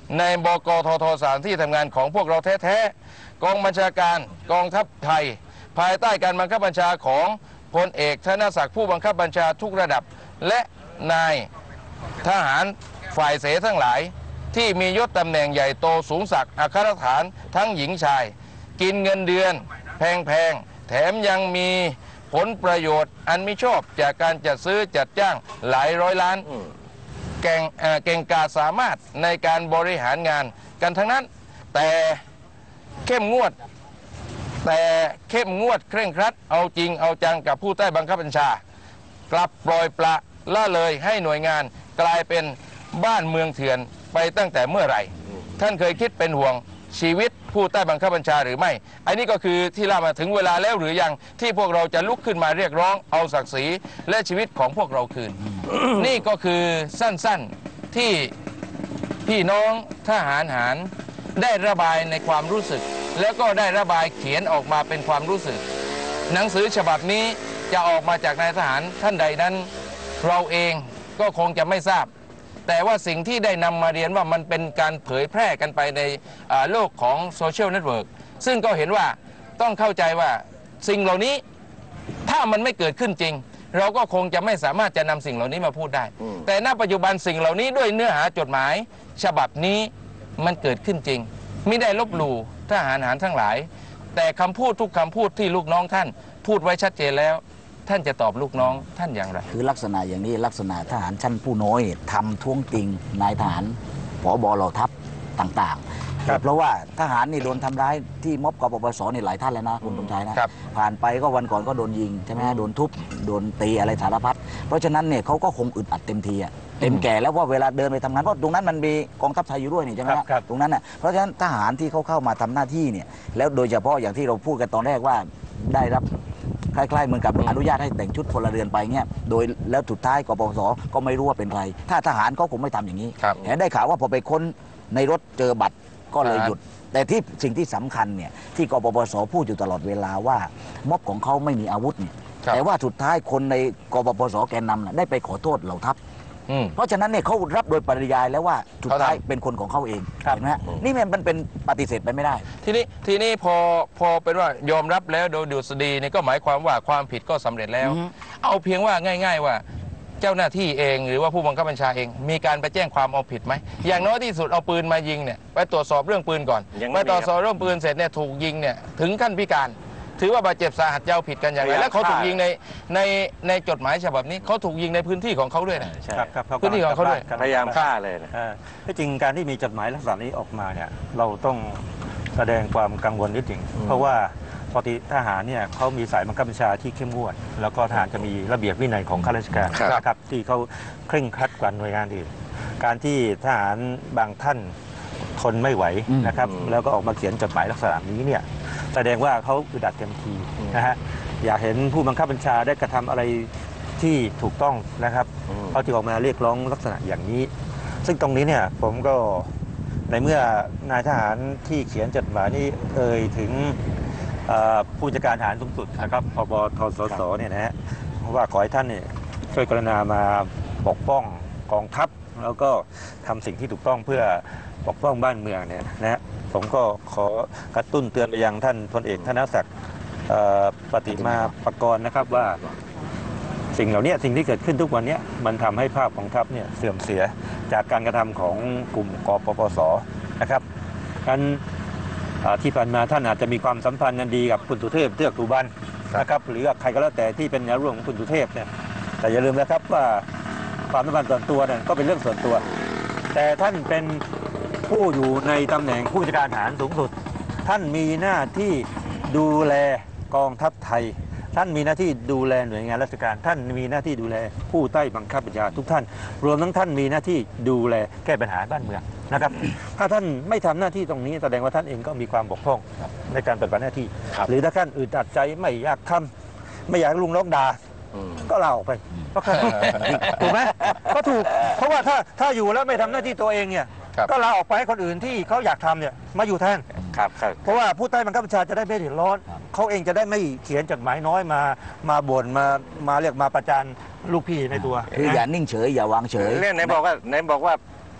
ในบกททสามที่ทำงานของพวกเราแท้ๆกองบัญชาการกองทัพไทย ภายใต้การบังคับบัญชาของพลเอกธนศักดิ์ผู้บังคับบัญชาทุกระดับ และนายทหารฝ่ายเสทั้งหลาย ที่มียศตำแหน่งใหญ่โตสูงสักดิ์อัครฐานทั้งหญิงชาย กินเงินเดือนแพงๆแถมยังมีผลประโยชน์อันมิชอบจากการจัดซื้อจัดจ้างหลายร้อยล้านเก่งเอ่อเก่งกาจสามารถในการบริหารงานกันทั้งนั้น แต่เข้มงวดแต่เข้มงวดเคร่งครัดเอาจริงเอาจังกับผู้ใต้บังคับบัญชา กลับปล่อยปละละเลยให้หน่วยงานกลายเป็นบ้านเมืองเถื่อนไปตั้งแต่เมื่อไหร่ ท่านเคยคิดเป็นห่วงชีวิตผู้ใต้บังคับบัญชาหรือไม่ อันนี้ก็คือที่เล่ามาถึงเวลาแล้วหรือยังที่พวกเราจะลุกขึ้นมาเรียกร้องเอาศักดิ์ศรีและชีวิตของพวกเราคืน นี่ก็คือสั้นๆที่พี่น้องทหารหารได้ระบายในความรู้สึก แล้วก็ได้ระบายเขียนออกมาเป็นความรู้สึก หนังสือฉบับนี้จะออกมาจากนายทหารท่านใดนั้น เราเองก็คงจะไม่ทราบ แต่ว่าสิ่งที่ได้นำมาเรียนว่ามันเป็นการเผยแพร่กันไปในโลกของโซเชียลเน็ตเวิร์กซึ่งก็เห็นว่าต้องเข้าใจว่าสิ่งเหล่านี้ถ้ามันไม่เกิดขึ้นจริง เราก็คงจะไม่สามารถจะนำสิ่งเหล่านี้มาพูดได้ แต่ณปัจจุบันสิ่งเหล่านี้ด้วยเนื้อหาจดหมาย ฉบับนี้มันเกิดขึ้นจริงไม่ได้ลบหลู่ทหารหารทั้งหลาย แต่คำพูดทุกคำพูดที่ลูกน้องท่านพูดไว้ชัดเจนแล้ว ท่านจะตอบลูกน้องท่านอย่างไรคือลักษณะอย่างนี้ลักษณะทหารชั้นผู้น้อยทำท้วงติงนายทหารผบเหล่าทัพต่างๆครับเพราะว่าทหารนี่โดนทำร้ายที่ม็อบกปปสนี่หลายท่านแล้วนะคุณสมชายนะครับ ผ่านไปก็วันก่อนก็โดนยิงใช่ไหมฮะโดนทุบโดนตีอะไรสารพัดเพราะฉะนั้นเนี่ยเขาก็คงอึดอัดเต็มทีอะเต็มแก่แล้วว่าเวลาเดินไปทำงานเพราะตรงนั้นมันมีกองทัพไทยอยู่ด้วยนี่ใช่ไหมครับครับตรงนั้นน่ะเพราะฉะนั้นทหารที่เขาเข้ามาทำหน้าที่เนี่ยแล้วโดยเฉพาะอย่างที่เราพูดกันตอนแรกว่าได้รับ คล้ายๆเหมือนกับอนุญาตให้แต่งชุดพลเรือนไปเงี้ยโดยแล้วสุดท้ายกปปสก็ไม่รู้ว่าเป็นไร ถ้าทหารเขาคงไม่ทำอย่างนี้ครับเห็นได้ข่าวว่าพอไปค้นในรถเจอบัตรก็เลยครับหยุด แต่ที่สิ่งที่สำคัญเนี่ยที่กปปสพูดอยู่ตลอดเวลาว่าม็อบของเขาไม่มีอาวุธเนี่ยครับแต่ว่าสุดท้ายคนในกปปสแกนนำน่ะได้ไปขอโทษเหล่าทัพอืมเพราะฉะนั้นเนี่ยเขารับโดยปริยายแล้วว่าสุดท้ายเขาทำเป็นคนของเขาเองครับเห็นไหมฮะนี่มันเป็นปฏิเสธไปไม่ได้ทีนี้ทีนี้พอพอเป็นว่ายอมรับแล้วโดยดุษฎีนี่ก็หมายความว่าความผิดก็สำเร็จแล้วอือฮึเอาเพียงว่าง่าย ๆว่าเจ้าหน้าที่เองหรือว่าผู้บังคับบัญชาเอง มีการไปแจ้งความเอาผิดไหมอย่างน้อยที่สุดเอาปืนมายิงเนี่ยไปตรวจสอบเรื่องปืนก่อนยังไม่ไปมีตรวจสอบเรื่องปืนเสร็จเนี่ยถูกยิงเนี่ยถึงขั้นพิการ ถือว่าบาดเจ็บสาหัสจะเอาผิดกันอย่างไรพยายามและเขาถูกฆ่ายิงในในในจดหมายฉบับนี้เขาถูกยิงในพื้นที่ของเขาด้วยนะใช่ครับครับพื้นที่ของเขาด้วยพยายามฆ่าเลยนะเอ่อที่จริงการที่มีจดหมายลักษณะนี้ออกมาเนี่ยเราต้องแสดงความกังวลนิดหนึ่งเพราะว่าปกติทหารเนี่ยเขามีสายบังคับบัญชาที่เข้มงวด แล้วก็ทหารจะมีระเบียบวินัยของข้าราชการครับนะครับที่เขาเคร่งครัดกว่าหน่วยงานอื่น การที่ทหารบางท่านทนไม่ไหวนะครับอืมแล้วก็ออกมาเขียนจดหมายลักษณะนี้เนี่ยแสดงว่าเขาอึดอัดเต็มทีนะฮะอยากเห็นผู้บังคับบัญชาได้กระทำอะไรที่ถูกต้องนะครับอืมเขาจึงออกมาเรียกร้องลักษณะอย่างนี้ ซึ่งตรงนี้เนี่ยผมก็ในเมื่อนายทหารที่เขียนจดหมายนี้เอ่ยถึงเอ่อผู้จัดการทหารสูงสุดนะครับพบทสสเนี่ยนะฮะว่าขอให้ท่านเนี่ยช่วยกรุณามาปกป้องกองทัพ แล้วก็ทำสิ่งที่ถูกต้องเพื่อปกป้องบ้านเมืองเนี่ยนะฮะผมก็ขอกระตุ้นเตือนไปยังท่านพลเอกธนศักดิ์เอ่อปฏิมาประกรณ์นะครับว่า สิ่งเหล่านี้สิ่งที่เกิดขึ้นทุกวันนี้มันทำให้ภาพของทัพเนี่ยเสื่อมเสียจากการกระทำของกลุ่มกปปสนะครับกันที่ผ่านมาท่านอาจจะมีความสัมพันธ์กันดีกับคุณสุเทพเทือกสุบรรณนะครับหรือกับใครก็แล้วแต่ที่เป็นแนวร่วมของคุณสุเทพเนี่ยแต่อย่าลืมนะครับว่าความสัมพันธ์ส่วนตัวเนี่ยก็เป็นเรื่องส่วนตัว แต่ท่านเป็นผู้อยู่ในตำแหน่งผู้จัดการทหารสูงสุด ท่านมีหน้าที่ดูแลกองทัพไทย ท่านมีหน้าที่ดูแลหน่วยงานราชการ ท่านมีหน้าที่ดูแลผู้ใต้บังคับบัญชาทุกท่าน รวมทั้งท่านมีหน้าที่ดูแลแก้ปัญหาบ้านเมืองนะครับ ถ้าท่านไม่ทำหน้าที่ตรงนี้แสดงว่าท่านเองก็มีความบกพร่องในการปฏิบัติหน้าที่ หรือถ้าท่านอึดอัดใจไม่อยากทำไม่อยากลุงร้องด่าอืมก็ลาออกไปก็แค่นั้นถูกไหมก็ถูกเพราะว่าถ้าถ้าอยู่แล้วไม่ทำหน้าที่ตัวเองเนี่ยครับก็ลาออกไปให้คนอื่นที่เขาอยากทำเนี่ยมาอยู่แทนครับครับเพราะว่าผู้ใต้บังคับบัญชาจะได้ไม่เดือดร้อนเขาเองจะได้ไม่เขียนจดหมายน้อยมามาบ่นมามาเรียกมาประจานลูกพี่ในตัวคืออย่านิ่งเฉยอย่าวางเฉยเนี่ยไหนบอกว่าไหนบอกว่า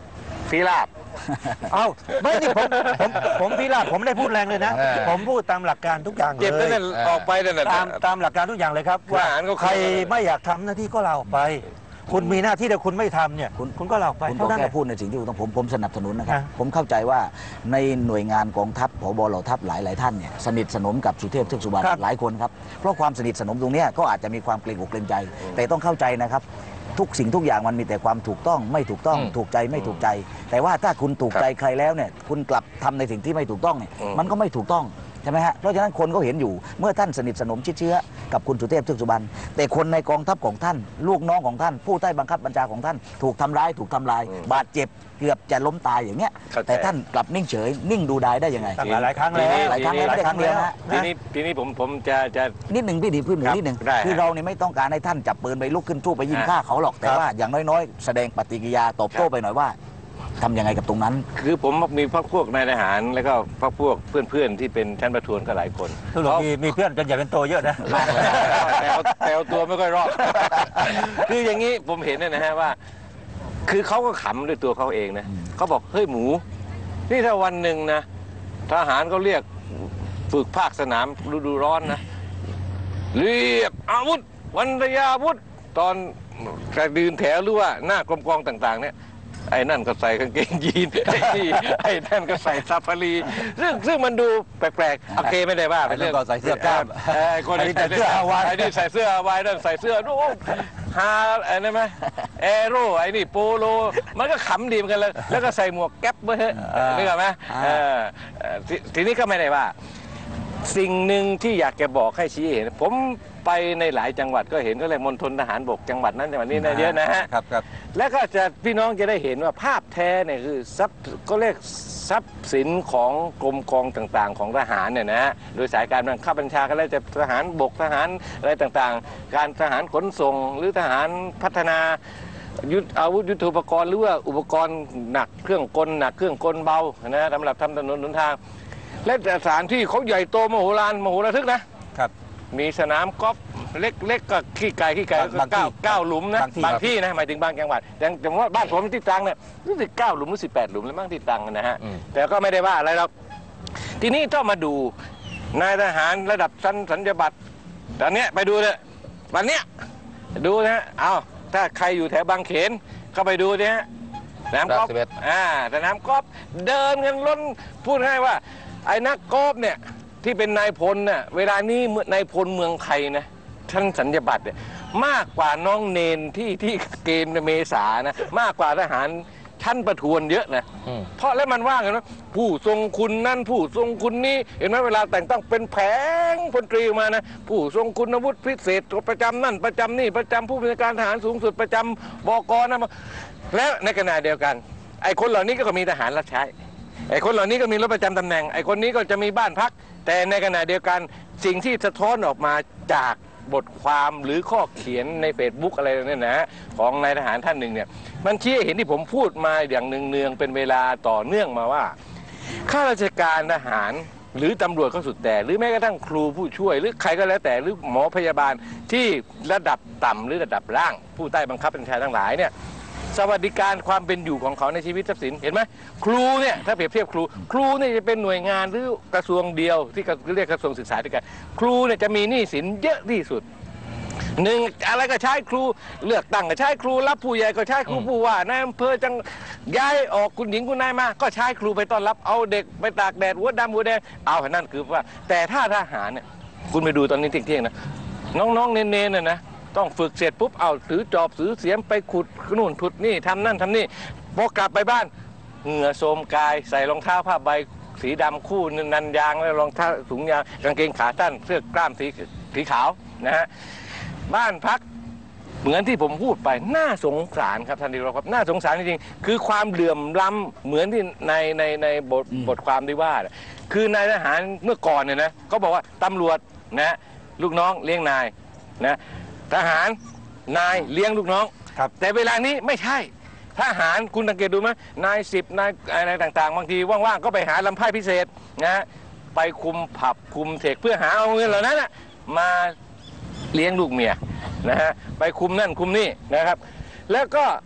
พิราบเอ้าไม่นี่ผมผมผมพี่ลาบผมไม่ได้พูดแรงเลยนะเออผมพูดตามหลักการทุกอย่างเลเจ็บนั่นยน่ะออกไปนั่นน่ะตามตามหลักการทุกอย่างเลยครับว่าทหารก็ใครไม่อยากทำหน้าที่ก็ลาออกไป คุณมีหน้าที่แต่คุณไม่ทำเนี่ยคุณคุณก็ลาออกไปคุณก็เท่านั้นแค่แหละพูดในสิ่งที่ถูกต้องผมผมสนับสนุนนะครับอ่ะผมเข้าใจว่าในหน่วยงานกองทัพผบเหล่าทัพหลายหลายๆท่านเนี่ยสนิทสนมกับสุเทพเทือกสุบรรณครับหลายคนครับเพราะความสนิทสนมตรงเนี้ยก็อาจจะมีความเกรงอกเกรงใจ แต่ต้องเข้าใจนะครับ ทุกสิ่งทุกอย่างมันมีแต่ความถูกต้องไม่ถูกต้องอืมถูกใจไม่ถูกใจ แต่ว่าถ้าคุณถูกใจใครแล้วเนี่ยคุณกลับทำในสิ่งที่ไม่ถูกต้องเนี่ยอืมมันก็ไม่ถูกต้องใช่ไหมฮะเพราะฉะนั้นคนก็เห็นอยู่เมื่อท่านสนิทสนมชิดเชื้อกับคุณสุเทพเทือกสุบรรณแต่คนในกองทัพของท่าน ลูกน้องของท่าน ผู้ใต้บังคับบัญชาของท่าน ถูกทำร้ายถูกทำลาย บาดเจ็บเกือบจะล้มตายอย่างเงี้ยเข้าใจแต่ท่านกลับนิ่งเฉย นิ่งดูดายได้ยังไงตั้งหลายหลายครั้งแล้วหลายครั้งแล้วไม่ได้ครั้งเดียวนะทีนี้ทีนี้ผมผมจะจะนิดหนึ่งพี่ดีพื้นหมูครับนิดหนึ่งได้คือฮะเราเนี่ยไม่ต้องการให้ท่านจับปืนไปลุกขึ้นสู้ไปยิงอ่ะฆ่าเขาหรอกแต่ครับว่าอย่างน้อยๆ แสดงปฏิกิริยาตอบโต้ไปหน่อยว่าทำยังไงกับตรงนั้นคือผมมีพวกพวกนายทหารแล้วก็พวกพวกเพื่อนๆที่เป็นชั้นประทวนก็หลายคนทุกคนมีมีเพื่อนเป็นใหญ่เป็นโตเยอะนะแต่เอาแต่เอาตัวไม่ค่อยรอด คืออย่างนี้ผมเห็นเนี่ยนะฮะว่า คือเขาก็ขำด้วยตัวเขาเองนะเขาบอกเฮ้ยหมู นี่ถ้าวันหนึ่งนะทหารเขาเรียกฝึกภาคสนามฤดูร้อนนะเรียกอาวุธวันระยาวุธตอนกระดืนแถวหรือว่าหน้ากรมกองต่างๆเนี่ยไอ้นั่นก็ใส่กางเกงยีน ไอ้นี่ไอ้นั่นก็ใส่ซาฟารีซึ่งซึ่งมันดูแปลกๆโอเคไม่ได้ว่าเป็นเรื่องไอ้นั่นก็ใส่เสื้อกล้ามเออไอ้คนไอ้นี่ใส่เสื้อฮาวายไอ้นี่ใส่เสื้อฮาวายนั่นใส่เสื้อโอ้โหฮาไอ้นั่นไหมแอโร่ไอ้นี่โปโลมันก็ขำดีเหมือนกันเลยแล้วก็ใส่หมวกแก๊ปไว้เถอะนึกออกไหมเออเออททีนี้ก็ไม่ได้ว่า สิ่งหนึ่งที่อยากจะบอกให้ชี้เห็น ผมไปในหลายจังหวัดก็เห็นก็เลยมณฑลทหารบกจังหวัดนั้นจังหวัดนี้นะเยอะนะฮะครับครับแล้วก็จะพี่น้องจะได้เห็นว่าภาพแท้เนี่ยคือทรัพย์ก็เรียกทรัพย์สินของกรมกองต่างๆ ของทหารเนี่ยนะฮะโดยสายการบังคับบัญชาก็แล้วจะทหารบกทหารอะไรต่างๆ การทหารขนส่งหรือทหารพัฒนายุทธอาวุธยุทโธปกรณ์หรือว่าอุปกรณ์หนักเครื่องกลหนักเครื่องกลเบานะสำหรับทำถนนหนทาง และสถานที่เขาใหญ่โตมโหฬารมโหระทึกนะครับ มีสนามกอล์ฟเล็กๆก็ขี้ไก่ขี้ไก่ก็บางที่เก้าเก้าหลุมนะบางที่บางที่นะหมายถึงบางจังหวัดแต่แต่ว่าบ้านผมที่ตรังเนี่ยรู้สึกเก้าหลุมหรือสิบแปดหลุมแล้วมั้งที่ตรังนะฮะอืมแต่ก็ไม่ได้ว่าอะไรหรอกทีนี้ต้องมาดูนายทหารระดับชั้นสัญญาบัตรตอนเนี้ยไปดูเลยวันเนี้ยดูนะฮะเอาถ้าใครอยู่แถวบางเขนก็ไปดูนะฮะสนามกอล์ฟสิบเอ็ดอ่าสนามกอล์ฟเดินกันล้นพูดให้ว่าไอ้นักกอล์ฟเนี่ยที่เป็นนายพลน่ะเวลานี้นายพลเมืองไทยนะท่านสัญญาบัตรเนี่ยมากกว่าน้องเนนที่ที่เกณฑ์เมษานะมากกว่าทหารท่านประทวนเยอะนะอืมเพราะแล้วมันว่ากันว่าผู้ทรงคุณนั่นผู้ทรงคุณนี้เห็นไหมเวลาแต่งตั้งเป็นแผงพลตรีมานะผู้ทรงคุณวุฒิพิเศษประจำนั่นประจำนี่ประจำผู้บัญชาการทหารสูงสุดประจำบกนะแล้วในขณะเดียวกันไอ้คนเหล่านี้ก็มีทหารรับใช้ไอ้คนเหล่านี้ก็มีรถประจำตำแหน่งไอ้คนนี้ก็จะมีบ้านพัก แต่ในขณะเดียวกันสิ่งที่สะท้อนออกมาจากบทความหรือข้อเขียนใน Facebook อะไรเนี่ยนะของนายทหารท่านหนึ่งเนี่ยมันชี้ให้เห็นที่ผมพูดมาอย่างเนืองๆเป็นเวลาต่อเนื่องมาว่าข้าราชการทหารหรือตำรวจก็สุดแต่หรือแม้กระทั่งครูผู้ช่วยหรือใครก็แล้วแต่หรือหมอพยาบาลที่ระดับต่ำหรือระดับล่างผู้ใต้บังคับบัญชาทั้งหลายเนี่ยสวัสดิการความเป็นอยู่ของเขาในชีวิตทรัพย์สินเห็นไหมครูเนี่ยถ้าเปรียบเทียบครูครูเนี่ยจะเป็นหน่วยงานหรือกระทรวงเดียวที่เรียกกระทรวงศึกษาธิการครูเนี่ยจะมีหนี้สินเยอะที่สุดหนึ่งอะไรก็ใช้ครูเลือกตั้งก็ใช้ครูรับผู้ใหญ่ก็ใช้ครูผู้ว่านายอำเภอจังย้ายออกคุณหญิงคุณนายมาก็ใช้ครูไปต้อนรับเอาเด็กไปตากแดดหัวดำหัวแดงเอานั่นคือว่าแต่ถ้าทหารเนี่ยคุณไปดูตอนนี้เที่ยงๆนะน้องๆเน้นๆน่ะนะต้องฝึกเสร็จปุ๊บเอาถือจอบถือเสียมไปขุดนู่นขุดนี่ทำนั่นทำนี่พอกลับไปบ้านเหงื่อโทรมกายใส่รองเท้าผ้าใบสีดำคู่นันยางแล้วรองเท้าถุงยางกางเกงขาสั้นเสื้อกล้ามสีสีขาวนะฮะบ้านพักเหมือนที่ผมพูดไปน่าสงสารครับท่านที่เราครับน่าสงสารจริงๆคือความเหลื่อมล้ำเหมือนที่ในในในบทบทความที่ว่าคือนายทหารเมื่อก่อนเนี่ยนะเขาบอกว่าตำรวจนะลูกน้องเลี้ยงนายนะทหารนายเลี้ยงลูกน้องแต่เวลานี้ไม่ใช่ทหารคุณสังเกตดูไหมนายสิบนายอะไรต่างๆบางทีว่างๆก็ไปหาลำไพ่พิเศษนะไปคุมผับคุมเทคเพื่อหาเอาเงินเหล่านั้นนะมาเลี้ยงลูกเมียนะฮะไปคุมนั่นคุมนี่นะครับแล้วก็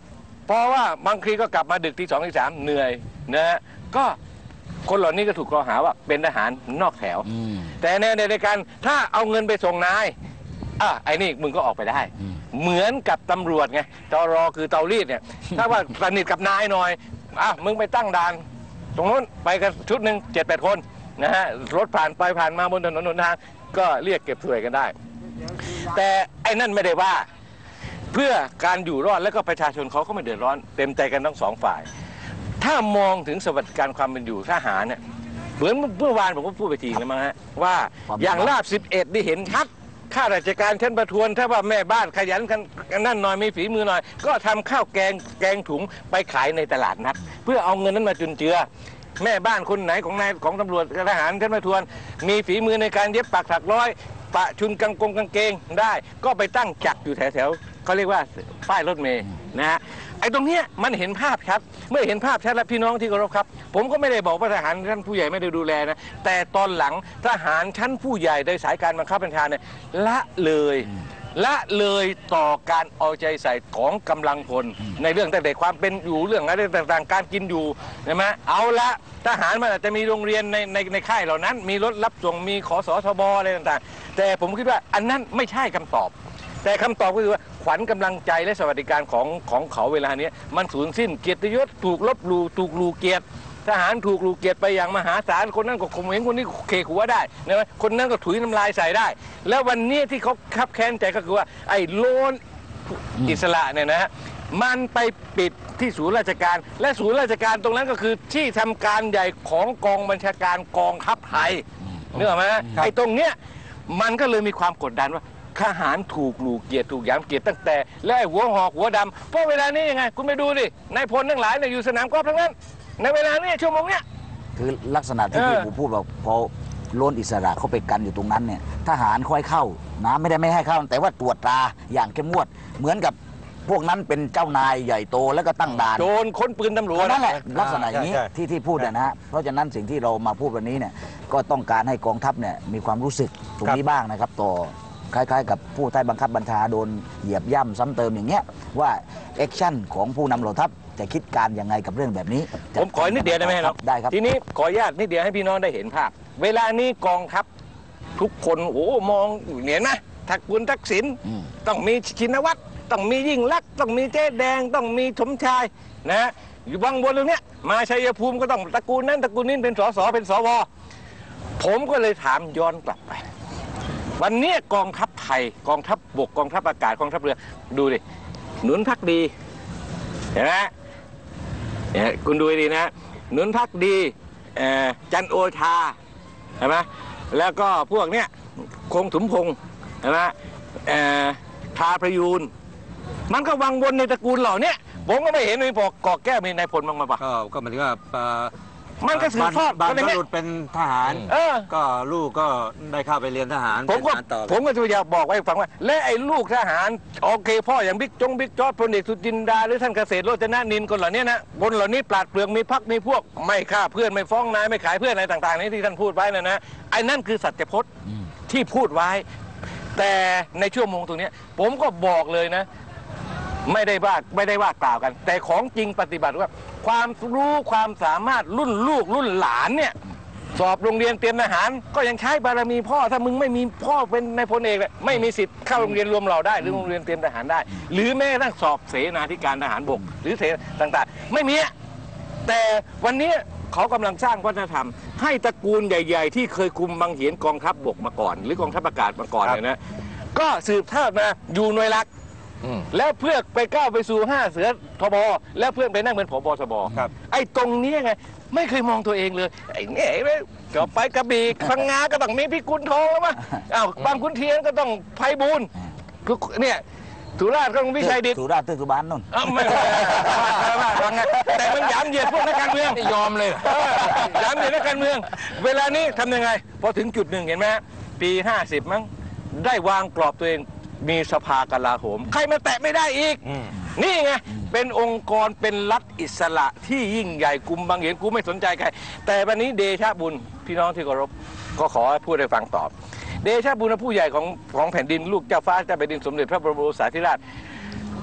เพราะว่าบางทีก็กลับมาดึกที่สองที่สามเหนื่อยนะฮะก็คนเหล่านี้ก็ถูกกล่าวหาว่าเป็นทหารนอกแถว แต่ในในการถ้าเอาเงินไปส่งนายอ่ะไอ้นี่มึงก็ออกไปได้ เหมือนกับตำรวจไงตรคือเตารีดเนี่ย ถ้าว่าสนิทกับนายหน่อยอ่ะมึงไปตั้งด่านตรงนู้นไปกันชุดหนึ่งเจ็ดแปดคนนะฮะรถผ่านไปผ่านมาบนถนนหนทางก็เรียกเก็บสวยกันได้ แต่ไอ้นั่นไม่ได้ว่าเพื่อการอยู่รอดแล้วก็ประชาชนเขาก็ไม่เดือดร้อนเต็มใจกันทั้งสองฝ่ายถ้ามองถึงสวัสดิการความเป็นอยู่ทหารเนี่ยเหมือนเมื่อวานผมก็พูดไปทีแล้วมั้งฮะว่าอย่างลาบสิบเอ็ดได้เห็นชัดข้าราชการชั้นประทวนถ้าว่าแม่บ้านขยันกันนั่นหน่อยมีฝีมือหน่อยก็ทำข้าวแกงแกงถุงไปขายในตลาดนัดเพื่อเอาเงินนั้นมาจุนเจือแม่บ้านคนไหนของนายของตำรวจทหารชั้นประทวนมีฝีมือในการเย็บปักถักร้อยปะชุนกางกงกางเกงได้ก็ไปตั้งจักรอยู่แถวๆเขาเรียกว่าป้ายรถเมล์นะฮะไอ้ตรงเนี้ยมันเห็นภาพชัดเมื่อเห็นภาพชัดแล้วพี่น้องที่เคารพครับผมก็ไม่ได้บอกว่าทหารชั้นผู้ใหญ่ไม่ได้ดูแลนะแต่ตอนหลังทหารชั้นผู้ใหญ่ในสายการบังคับบัญชาเนี่ยละเลยละเลยต่อการเอาใจใส่ของกำลังพลในเรื่องตั้งแต่ความเป็นอยู่เรื่องอะไรต่างๆการกินอยู่ใช่ไหมเอาละทหารมันอาจจะมีโรงเรียนในในในค่ายเหล่านั้นมีรถรับส่งมีขสทบอะไรต่างๆแต่ผมคิดว่าอันนั้นไม่ใช่คำตอบแต่คำตอบก็คือว่าขวัญกำลังใจและสวัสดิการของของเขาเวลานี้มันสูญสิ้นเกียรติยศถูกลบหลู่ถูกลูเกียรติทหารถูกลูเกียรติไปอย่างมหาศาลคนนั้นก็ข่มเหงคนนี้เคหัวได้นะคนนั้นก็ถุยน้ำลายใส่ได้แล้ววันนี้ที่เขาคับแค้นใจก็คือว่าไอ้โลนอิสระเนี่ยนะฮะมันไปปิดที่ศูนย์ราชการและศูนย์ราชการตรงนั้นก็คือที่ทำการใหญ่ของกองบัญชาการกองทัพไทยนึกออกไหมไอ้ตรงเนี้ยมันก็เลยมีความกดดันว่าทหารถูกหลูเกียรติถูกหยามเกียรติตั้งแต่และหัวหอกหัวดำเพราะเวลานี้ยังไงคุณไปดูดินายพลทั้งหลายเนี่ยอยู่สนามกอล์ฟทั้งนั้นในเวลานี้ชั่วโมงเนี้ยคือลักษณะที่พี่ผมพูดว่าพอโลนอิสระเขาไปกันอยู่ตรงนั้นเนี่ยทหารค่อยเข้านะไม่ได้ไม่ให้เข้าแต่ว่าตรวจตราอย่างเข้มงวดเหมือนกับพวกนั้นเป็นเจ้านายใหญ่โตแล้วก็ตั้งด่านโดนค้นปืนตำรวจนั่นแหละลักษณะอย่างนี้ที่ที่พูดนะฮะเพราะฉะนั้นสิ่งที่เรามาพูดวันนี้เนี่ยก็ต้องการให้กองทัพเนี่ยมีความรู้สึกตรงนี้บ้างนะครับต่อคล้ายๆกับผู้ใต้บังคับบัญชาโดนเหยียบย่ำซ้ำเติมอย่างเงี้ยว่าแอคชั่นของผู้นำเหล่าทัพจะคิดการยังไงกับเรื่องแบบนี้ผมขอนิดเดียวได้ไหมครับได้ครับทีนี้ขออนุญาตนิดเดียวให้พี่น้องได้เห็นภาพเวลานี้กองทัพทุกคนโอ้มองเนี่ยนะทักกุลทักษิณต้องมีชินวัตรต้องมียิ่งลักษณ์ต้องมีเจ๊แดงต้องมีสมชายนะอยู่บางบนตรงเนี้ยมาชัยภูมิก็ต้องตระกูลนั้นตระกูลนี้เป็นสสเป็นสวผมก็เลยถามย้อนกลับไปวันนี้กองทัพไทยกองทัพบกกองทัพอากาศกองทัพเรือดูดิหนุนพักดีเห็นไหมเนี่ยคุณดูดีนะหนุนพักดีจันโอชาเห็นไหมแล้วก็พวกเนี้ยคงถุมพงเห็นไหมทาประยูนมันก็วังวนในตระกูลเหล่านี้ผมก็ไม่เห็นมีบอกกอกแก้วมีนายพลบ้างมาปะก็หมายถึงว่ามันก็สืบทอดบางบุรุษเป็นทหารก็ลูกก็ได้เข้าไปเรียนทหารผมก็ผมก็จะอยากบอกไว้ฟังว่าและไอ้ลูกทหารโอเคพ่ออย่างบิ๊กจงบิ๊กจอร์จพลเอกสุจินดาหรือท่านเกษตรโรจนนินคนเหล่านี้นะคนเหล่านี้ปราดเปรื่องมีพักมีพวกไม่ฆ่าเพื่อนไม่ฟ้องนายไม่ขายเพื่อนอะไรต่างๆนี้ที่ท่านพูดไว้นะนะไอ้นั่นคือสัจพจน์ที่พูดไว้แต่ในชั่วโมงตรงนี้ผมก็บอกเลยนะไม่ได้ว่าไม่ได้ว่ากล่าวกันแต่ของจริงปฏิบัติว่าความรู้ความสามารถรุ่นลูกรุ่นหลานเนี่ยสอบโรงเรียนเตรียมทหารก็ยังใช้บารมีพ่อถ้ามึงไม่มีพ่อเป็นนายพลเอกเลยไม่มีสิทธิ์เข้าโรงเรียนรวมเหล่าได้หรือโรงเรียนเตรียมทหารได้หรือแม้กระทั่งสอบเสนาธิการทหารบกหรือเสนาต่างๆไม่มีแต่วันนี้เขากำลังสร้างวัฒนธรรมให้ตระกูลใหญ่ๆที่เคยคุมบังเหียนกองทัพบกมาก่อนหรือกองทัพอากาศมาก่อนเลยนะก็สืบทอดมาอยู่หน่วยหลักแล้วเพื่อไปก้าวไปสู่ห้าเสือทบแล้วเพื่อนไปนั่งเป็นผบทบไอ้ตรงนี้ไงไม่เคยมองตัวเองเลยไอ้เนี่ยก็ไปกระบี่พังงาก็ต้องมีพิกุลทองแล้วมั้งอ้าวบางขุนเทียนก็ต้องไพบูลย์เนี่ยสุราษฎร์ก็ต้องวิชัยดิษฐ์สุราษฎร์ตึกสุบานนู่นไม่ว่าว่าไงแต่มันหยามเหยียดพวกนักการเมืองยอมเลยหยามเหยียดนักการเมืองเวลานี้ทำยังไงพอถึงจุดหนึ่งเห็นไหมปีห้าสิบมั้งได้วางกรอบตัวเองมีสภากลาโหมใครมาแตะไม่ได้อีกนี่ไงเป็นองค์กรเป็นรัฐอิสระที่ยิ่งใหญ่กุมบางเหียนกูไม่สนใจใครแต่วันนี้เดชะบุญพี่น้องที่เคารพก็ขอให้พูดให้ฟังตอบเดชะบุญผู้ใหญ่ของของแผ่นดินลูกเจ้าฟ้าเจ้าแผ่นดินสมเด็จพระบรมโอรสาธิราช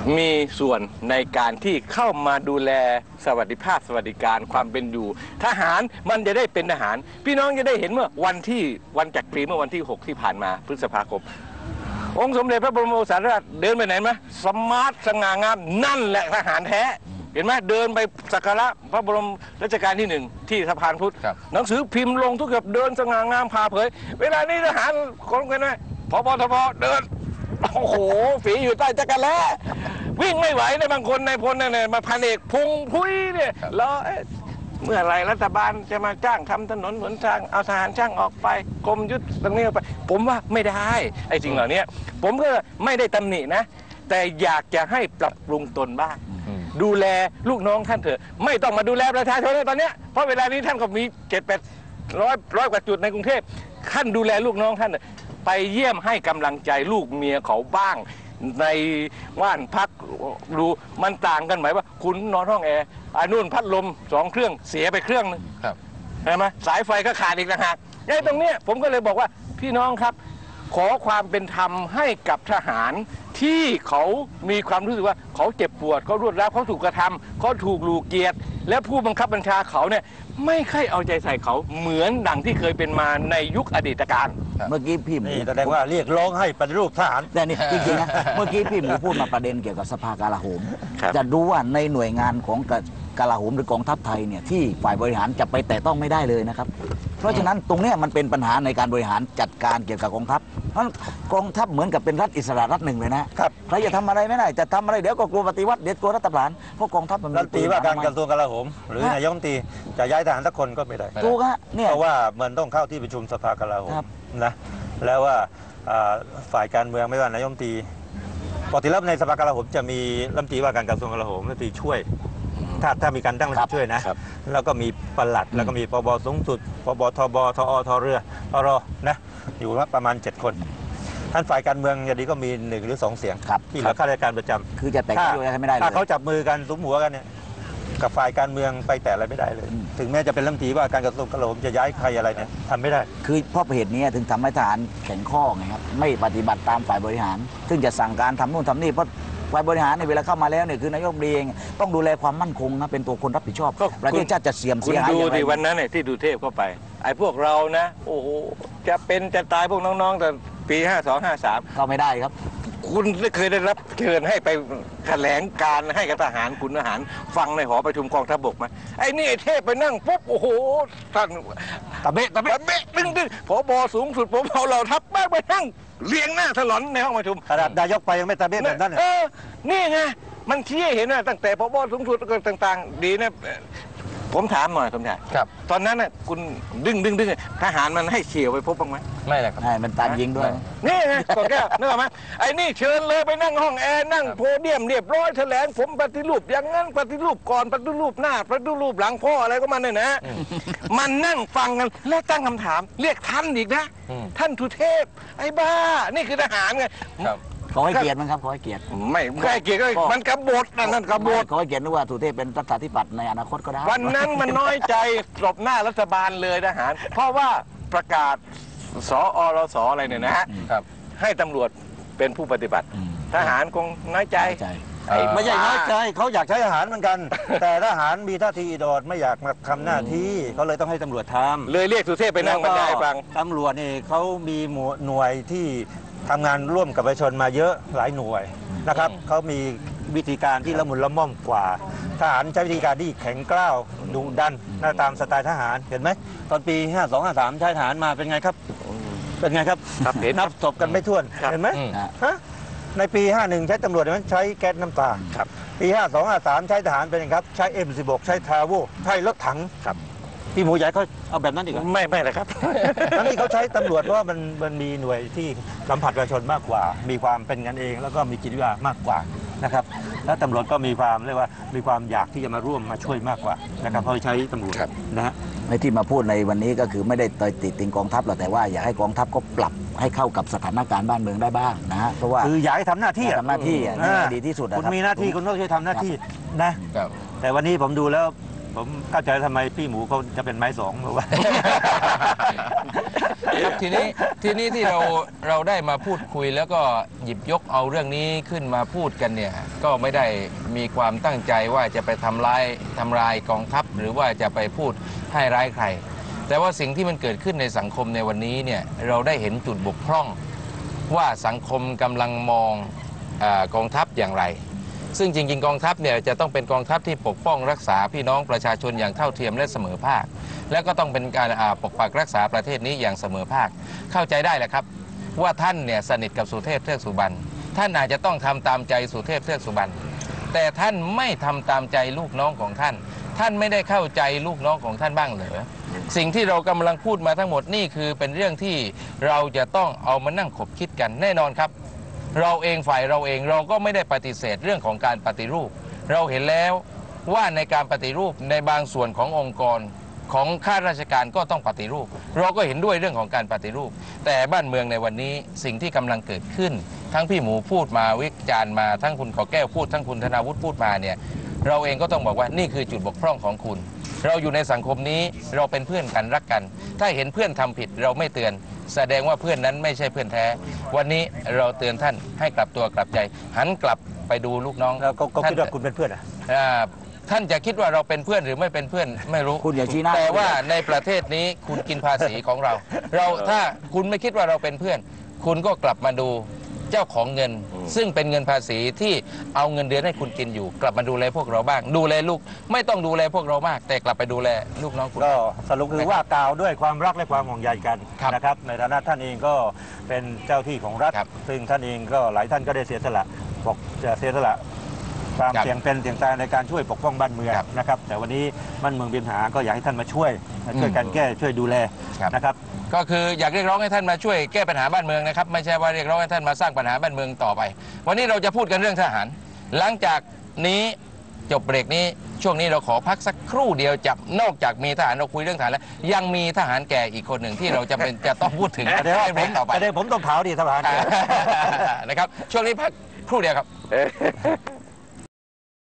มีส่วนในการที่เข้ามาดูแลสวัสดิภาพสวัสดิการความเป็นอยู่ทหารมันจะได้เป็นทหาร พี่น้องจะได้เห็นเมื่อวันที่วันจักรีเมื่อวันที่หกที่ผ่านมาพฤษภาคมองค์สมเด็จพระบรมโอรสาธิราชเดินไปไหนไหมสมาร์ทสง่างามนั่นแหละทหารแท้เห็นไหมเดินไปสักการะพระบรมรัชกาลที่หนึ่งที่สะพานพุทธหนังสือพิมพ์ลงทุกแบบเดินสง่างามพาเผยเวลานี้ทหารคนกันไหมพบทบเดินโอ้โหฝีอยู่ใต้จักรแล้วิ่งไม่ไหวในบางคนในพลเนี่ยมาพันเอกพุงพุ้ยเนี่ยแล้วเมื่อไรรัฐบาลจะมาจ้างทำถนนหนทางเอาทหารช่างออกไปกรมยุทธตรงนี้ออกไปผมว่าไม่ได้ไอ้สิ่งเหล่านี้ผมก็ไม่ได้ตำหนินะแต่อยากจะให้ปรับปรุงตนบ้างดูแลลูกน้องท่านเถอะไม่ต้องมาดูแลประชาชนเลยตอนนี้เพราะเวลานี้ท่านก็มีเจ็ดแปดร้อยร้อยกว่าจุดในกรุงเทพท่านดูแลลูกน้องท่านไปเยี่ยมให้กำลังใจลูกเมียเขาบ้างในบ้านพักดูมันต่างกันไหมว่าคุณนอนห้องแอร์อันนู่นพัดลมสองเครื่องเสียไปเครื่องนึงใช่ไหมสายไฟก็ขาดอีกต่างหากไอ้ตรงเนี้ยผมก็เลยบอกว่าพี่น้องครับขอความเป็นธรรมให้กับทหารที่เขามีความรู้สึกว่าเขาเจ็บปวดเขารวดร้าวเขาถูกกระทำเขาถูกลูกเกียรติและผู้บังคับบัญชาเขาเนี่ยไม่ค่อยเอาใจใส่เขาเหมือนดังที่เคยเป็นมาในยุคอดีตการเมื่อกี้พี่หมูนี่แสดงว่าเรียกร้องให้ปฏิรูปทหารแต่นี่จริงๆนะเมื่อกี้พี่หมูพูดมาประเด็นเกี่ยวกับสภากลาโหมครับจะดูว่าในหน่วยงานของกลาโหมหรือกองทัพไทยเนี่ยที่ฝ่ายบริหารจะไปแตะต้องไม่ได้เลยนะครับเพราะฉะนั้นตรงเนี้ยมันเป็นปัญหาในการบริหารจัดการเกี่ยวกับกองทัพเพราะกองทัพเหมือนกับเป็นรัฐอิสระรัฐหนึ่งเลยนะครับ ใครจะทำอะไรไม่ได้จะทำอะไรเดี๋ยวก็กลัวปฏิวัติเดี๋ยวกลัวรัฐประหารเพราะกองทัพมันมีรัฐมนตรีว่าการกระทรววงกลาโหม หรือฮะนายกรัฐมนตรีจะย้ายทหารสักคนก็ไม่ได้ถูกฮะเนี่ยเพราะว่ามันต้องเข้าที่ประชุมสภากลาโหมครับนะแล้วว่าอ่าฝ่ายการเมืองไม่ว่านายกรัฐมนตรีปกติแล้วในสภากลาโหมจะมีรัฐมนตรีว่าการกระทรวงกลาโหมรัฐมนตรีช่วยถ้าถ้ามีการตั้งรัฐมนตรีช่วยนะแล้วก็มีปลัดแล้วก็มีปบสูงสุดปบทบทอทเรือทรนะอยู่ประมาณเจ็ดคนท่านฝ่ายการเมืองอย่างดีก็มีหนึ่งหรือสองเสียงครับที่เหลือข้าราชการประจำคือจะแตะถ้าด้วยกันไม่ได้เลยถ้าเขาจับมือกันสุมหัวกันเนี่ยกับฝ่ายการเมืองไปแต่อะไรไม่ได้เลยอืมถึงแม้จะเป็นรัฐมนตรีว่าการกระทรวงกลาโหมจะย้ายใครอะไรเนี่ยทำไม่ได้คือเพราะเหตุนี้ถึงทำให้ทหารแข็งข้อไงครับไม่ปฏิบัติตามฝ่ายบริหาร ซึ่งจะสั่งการทำนู่นทำนี่เพราะฝ่ายบริหารในยเวลาเข้ามาแล้วเนี่ยคือนายกรัฐมนตรีเองต้องดูแลความมั่นคงนะเป็นตัวคนรับผิดชอบก็ประเทศชาติจะเสื่อมคุเสีณยหายดูอย่างไรดิวันนั้นเนี่ยที่ดูเทพเข้าไปไอ้พวกเรานะโอ้โหจะเป็นจะตายพวกน้องๆแต่ปีห้าสอง ห้าสามก็ไม่ได้ครับคุณเคยได้รับเชิญให้ไปแถลงการให้กับทหารคุณทหารฟังในหอประชุมกองทัพบกไหมไอ้นี่ไอ้เทพไปนั่งปุ๊บโอ้โหท่านตะเบะตะเบะตะเบะดึงดึงผบสูงสุดผบเราทัพแม่งไปนั่งเรียงหน้าถลอนในห้องประชุมขนาดนายกไปยังไม่ตะเบ็ดแบบนั้นเอเนี่ยอนี่ไงมันชี้ให้เห็นว่าตั้งแต่ผบสูงสุดก็ต่างๆ ดีนะผมถามหน่อยสมชายครับตอนนั้นน่ะคุณดึงดึงดึงทหารมันให้เฉียวไปพบบ้างไหมไม่เลยครับให้มันตามยิงด้วยนี่ไงกดแก้วนึกออกไหมไอ้นี่เชิญเลยไปนั่งห้องแอร์นั่งโพเดียมเรียบร้อยแถลงผมปฏิรูปอย่างนั้นปฏิรูปก่อนปฏิรูปหน้าปฏิรูปหลังพ่ออะไรก็มันเนี่ยนะ มันนั่งฟังกันและตั้งคำถาม เรียกท่านอีกนะอืมท่านทุเทพ ไอ้บ้า นี่คือทหารไงครับขอให้เกียรติมันครับขอให้เกียรติไม่ไม่ให้เกียรติก็มันกบฏนั่นนั่นกบฏขอให้เกียรตินึกว่าสุเทพเป็นรัฐาธิปัตย์ในอนาคตก็ได้วันนั้นมันน้อยใจตบหน้ารัฐบาลเลยทหาร เพราะว่าประกาศสอรสอะไรเนี่ยนะฮะครับให้ตำรวจเป็นผู้ปฏิบัติอืมทหารคงน้อยใจใจไอ้ไม่ใช่บ้าน้อยใจเขาอยากใช้ทหารเหมือนกัน แต่ทหารมีท่าทีอิดอดไม่อยากมาทำหน้าที่เขาเลยต้องให้ตำรวจทำเลยเรียกสุเทพไปนั่งบรรยายฟังตำรวจนี่เขามีหมู่หน่วยที่ทำงานร่วมกับประชาชนมาเยอะหลายหน่วยนะครับเขามีวิธีการที่ละมุนละม่อมกว่า ทหารใช้วิธีการที่แข็งกร้าวดุดันหน้าตามสไตล์ทหารเห็นไหมตอนปีห้าสอง ห้าสามใช้ทหารมาเป็นไงครับ เป็นไงครับครับเห็นนับศพกันไม่ถ้วนครับเห็นไหมอืมฮะในปีห้าหนึ่งใช้ตำรวจเห็นไหมใช้แก๊สน้ำตาครับปีห้าสอง ห้าสามใช้ทหารเป็นไงครับใช้ เอ็ม สิบหก ใช้ทราโวใช้รถถังครับพี่หมูใหญ่เขาเอาแบบนั้นอีกเหรอไม่ไม่เลยครับอันนี้เขาใช้ตำรวจเพราะว่ามันมันมีหน่วยที่สัมผัสประชาชนมากกว่า มีความเป็นกันเอง แล้วก็มีจิตวิทยามากกว่านะครับแล้วตำรวจก็มีความเรียกว่ามีความอยากที่จะมาร่วมมาช่วยมากกว่านะครับเพราะใช้ตำรวจครับนะฮะในที่มาพูดในวันนี้ก็คือไม่ได้ติดติงกองทัพหรอกแต่ว่าอยากให้กองทัพก็ปรับให้เข้ากับสถานการณ์บ้านเมืองได้บ้างนะฮะเพราะว่าคืออยากให้ทำหน้าที่อะทำหน้าที่อะนี่อ่าดีที่สุดนะคุณรับมีหน้าที่คุณต้องช่วยทำหน้าที่นะครับแต่วันนี้ผมดูแล้วผมเข้าใจทำไมพี่หมูเขาจะเป็นไม้สองเพราะว่าครับทีนี้ทีนี้ที่เราเราได้มาพูดคุยแล้วก็หยิบยกเอาเรื่องนี้ขึ้นมาพูดกันเนี่ยก็ไม่ได้มีความตั้งใจว่าจะไปทำร้ายทำลายกองทัพหรือว่าจะไปพูดให้ร้ายใคร แต่ว่าสิ่งที่มันเกิดขึ้นในสังคมในวันนี้เนี่ยเราได้เห็นจุดบกพร่องว่าสังคมกำลังมองอากองทัพอย่างไรซึ่งจริงๆกองทัพเนี่ยจะต้องเป็นกองทัพที่ปกป้องรักษาพี่น้องประชาชนอย่างเท่าเทียมและเสมอภาคและก็ต้องเป็นการปกปักรักษาประเทศนี้อย่างเสมอภาคเข้าใจได้แหละครับว่าท่านเนี่ยสนิทกับสุเทพเทือกสุบรรณท่านอาจจะต้องทำตามใจสุเทพเทือกสุบรรณแต่ท่านไม่ทำตามใจลูกน้องของท่านท่านไม่ได้เข้าใจลูกน้องของท่านบ้างเหรอสิ่งที่เรากำลังพูดมาทั้งหมดนี่คือเป็นเรื่องที่เราจะต้องเอามานั่งขบคิดกันแน่นอนครับเราเองฝ่ายเราเองเราก็ไม่ได้ปฏิเสธเรื่องของการปฏิรูปเราเห็นแล้วว่าในการปฏิรูปในบางส่วนขององค์กรของข้าราชการก็ต้องปฏิรูปเราก็เห็นด้วยเรื่องของการปฏิรูปแต่บ้านเมืองในวันนี้สิ่งที่กำลังเกิดขึ้นทั้งพี่หมูพูดมาวิจารณ์มาทั้งคุณขอแก้วพูดทั้งคุณธนาวุฒิพูดมาเนี่ยเราเองก็ต้องบอกว่านี่คือจุดบกพร่องของคุณเราอยู่ในสังคมนี้เราเป็นเพื่อนกันรักกันถ้าเห็นเพื่อนทำผิดเราไม่เตือนแสดงว่าเพื่อนนั้นไม่ใช่เพื่อนแท้วันนี้เราเตือนท่านให้กลับตัวกลับใจหันกลับไปดูลูกน้องแล้วก็ก็คิดว่าคุณเป็นเพื่อนอ่ะอ่าท่านจะคิดว่าเราเป็นเพื่อนหรือไม่เป็นเพื่อนไม่รู้คุณอย่าชี้หน้าแต่ว่าในประเทศนี้คุณกินภาษีของเรา เราถ้าคุณไม่คิดว่าเราเป็นเพื่อน คุณก็กลับมาดูเจ้าของเงิน ซึ่งเป็นเงินภาษีที่เอาเงินเดือนให้คุณกินอยู่ กลับมาดูแลพวกเราบ้าง ดูแลลูกไม่ต้องดูแลพวกเรามาก แต่กลับไปดูแลลูกน้องคุณก็สรุปคือว่ากล่าวด้วยความรักและความห่วงใยกันครับนะครับในฐานะท่านเองก็เป็นเจ้าที่ของรัฐครับซึ่งท่านเองก็หลายท่านก็ได้เสียสละบอกจะเสียสละความครับเสี่ยงเป็นเสี่ยงตายในการช่วยปกป้องบ้านเมืองครับนะครับแต่วันนี้บ้านเมืองมีปัญหาก็อยากให้ท่านมาช่วยช่วยกันอืมแก้ช่วยดูแลครับนะครับก็คืออยากเรียกร้องให้ท่านมาช่วยแก้ปัญหาบ้านเมืองนะครับไม่ใช่ว่าเรียกร้องให้ท่านมาสร้างปัญหาบ้านเมืองต่อไป วันนี้เราจะพูดกันเรื่องทหาร หลังจากนี้จบเบรกนี้ช่วงนี้เราขอพักสักครู่เดียวจับนอกจากมีทหารเราคุยเรื่องทหารแล้วยังมีทหารแก่อีกคนหนึ่งที่เราจะเป็นจะต้องพูดถึงแต่เดี๋ยวในเบผรมกต่อไปแต่เดี๋ยวผมต้องขาวดีทหารนะครับช่วงนี้พักครู่เดียวครับเออ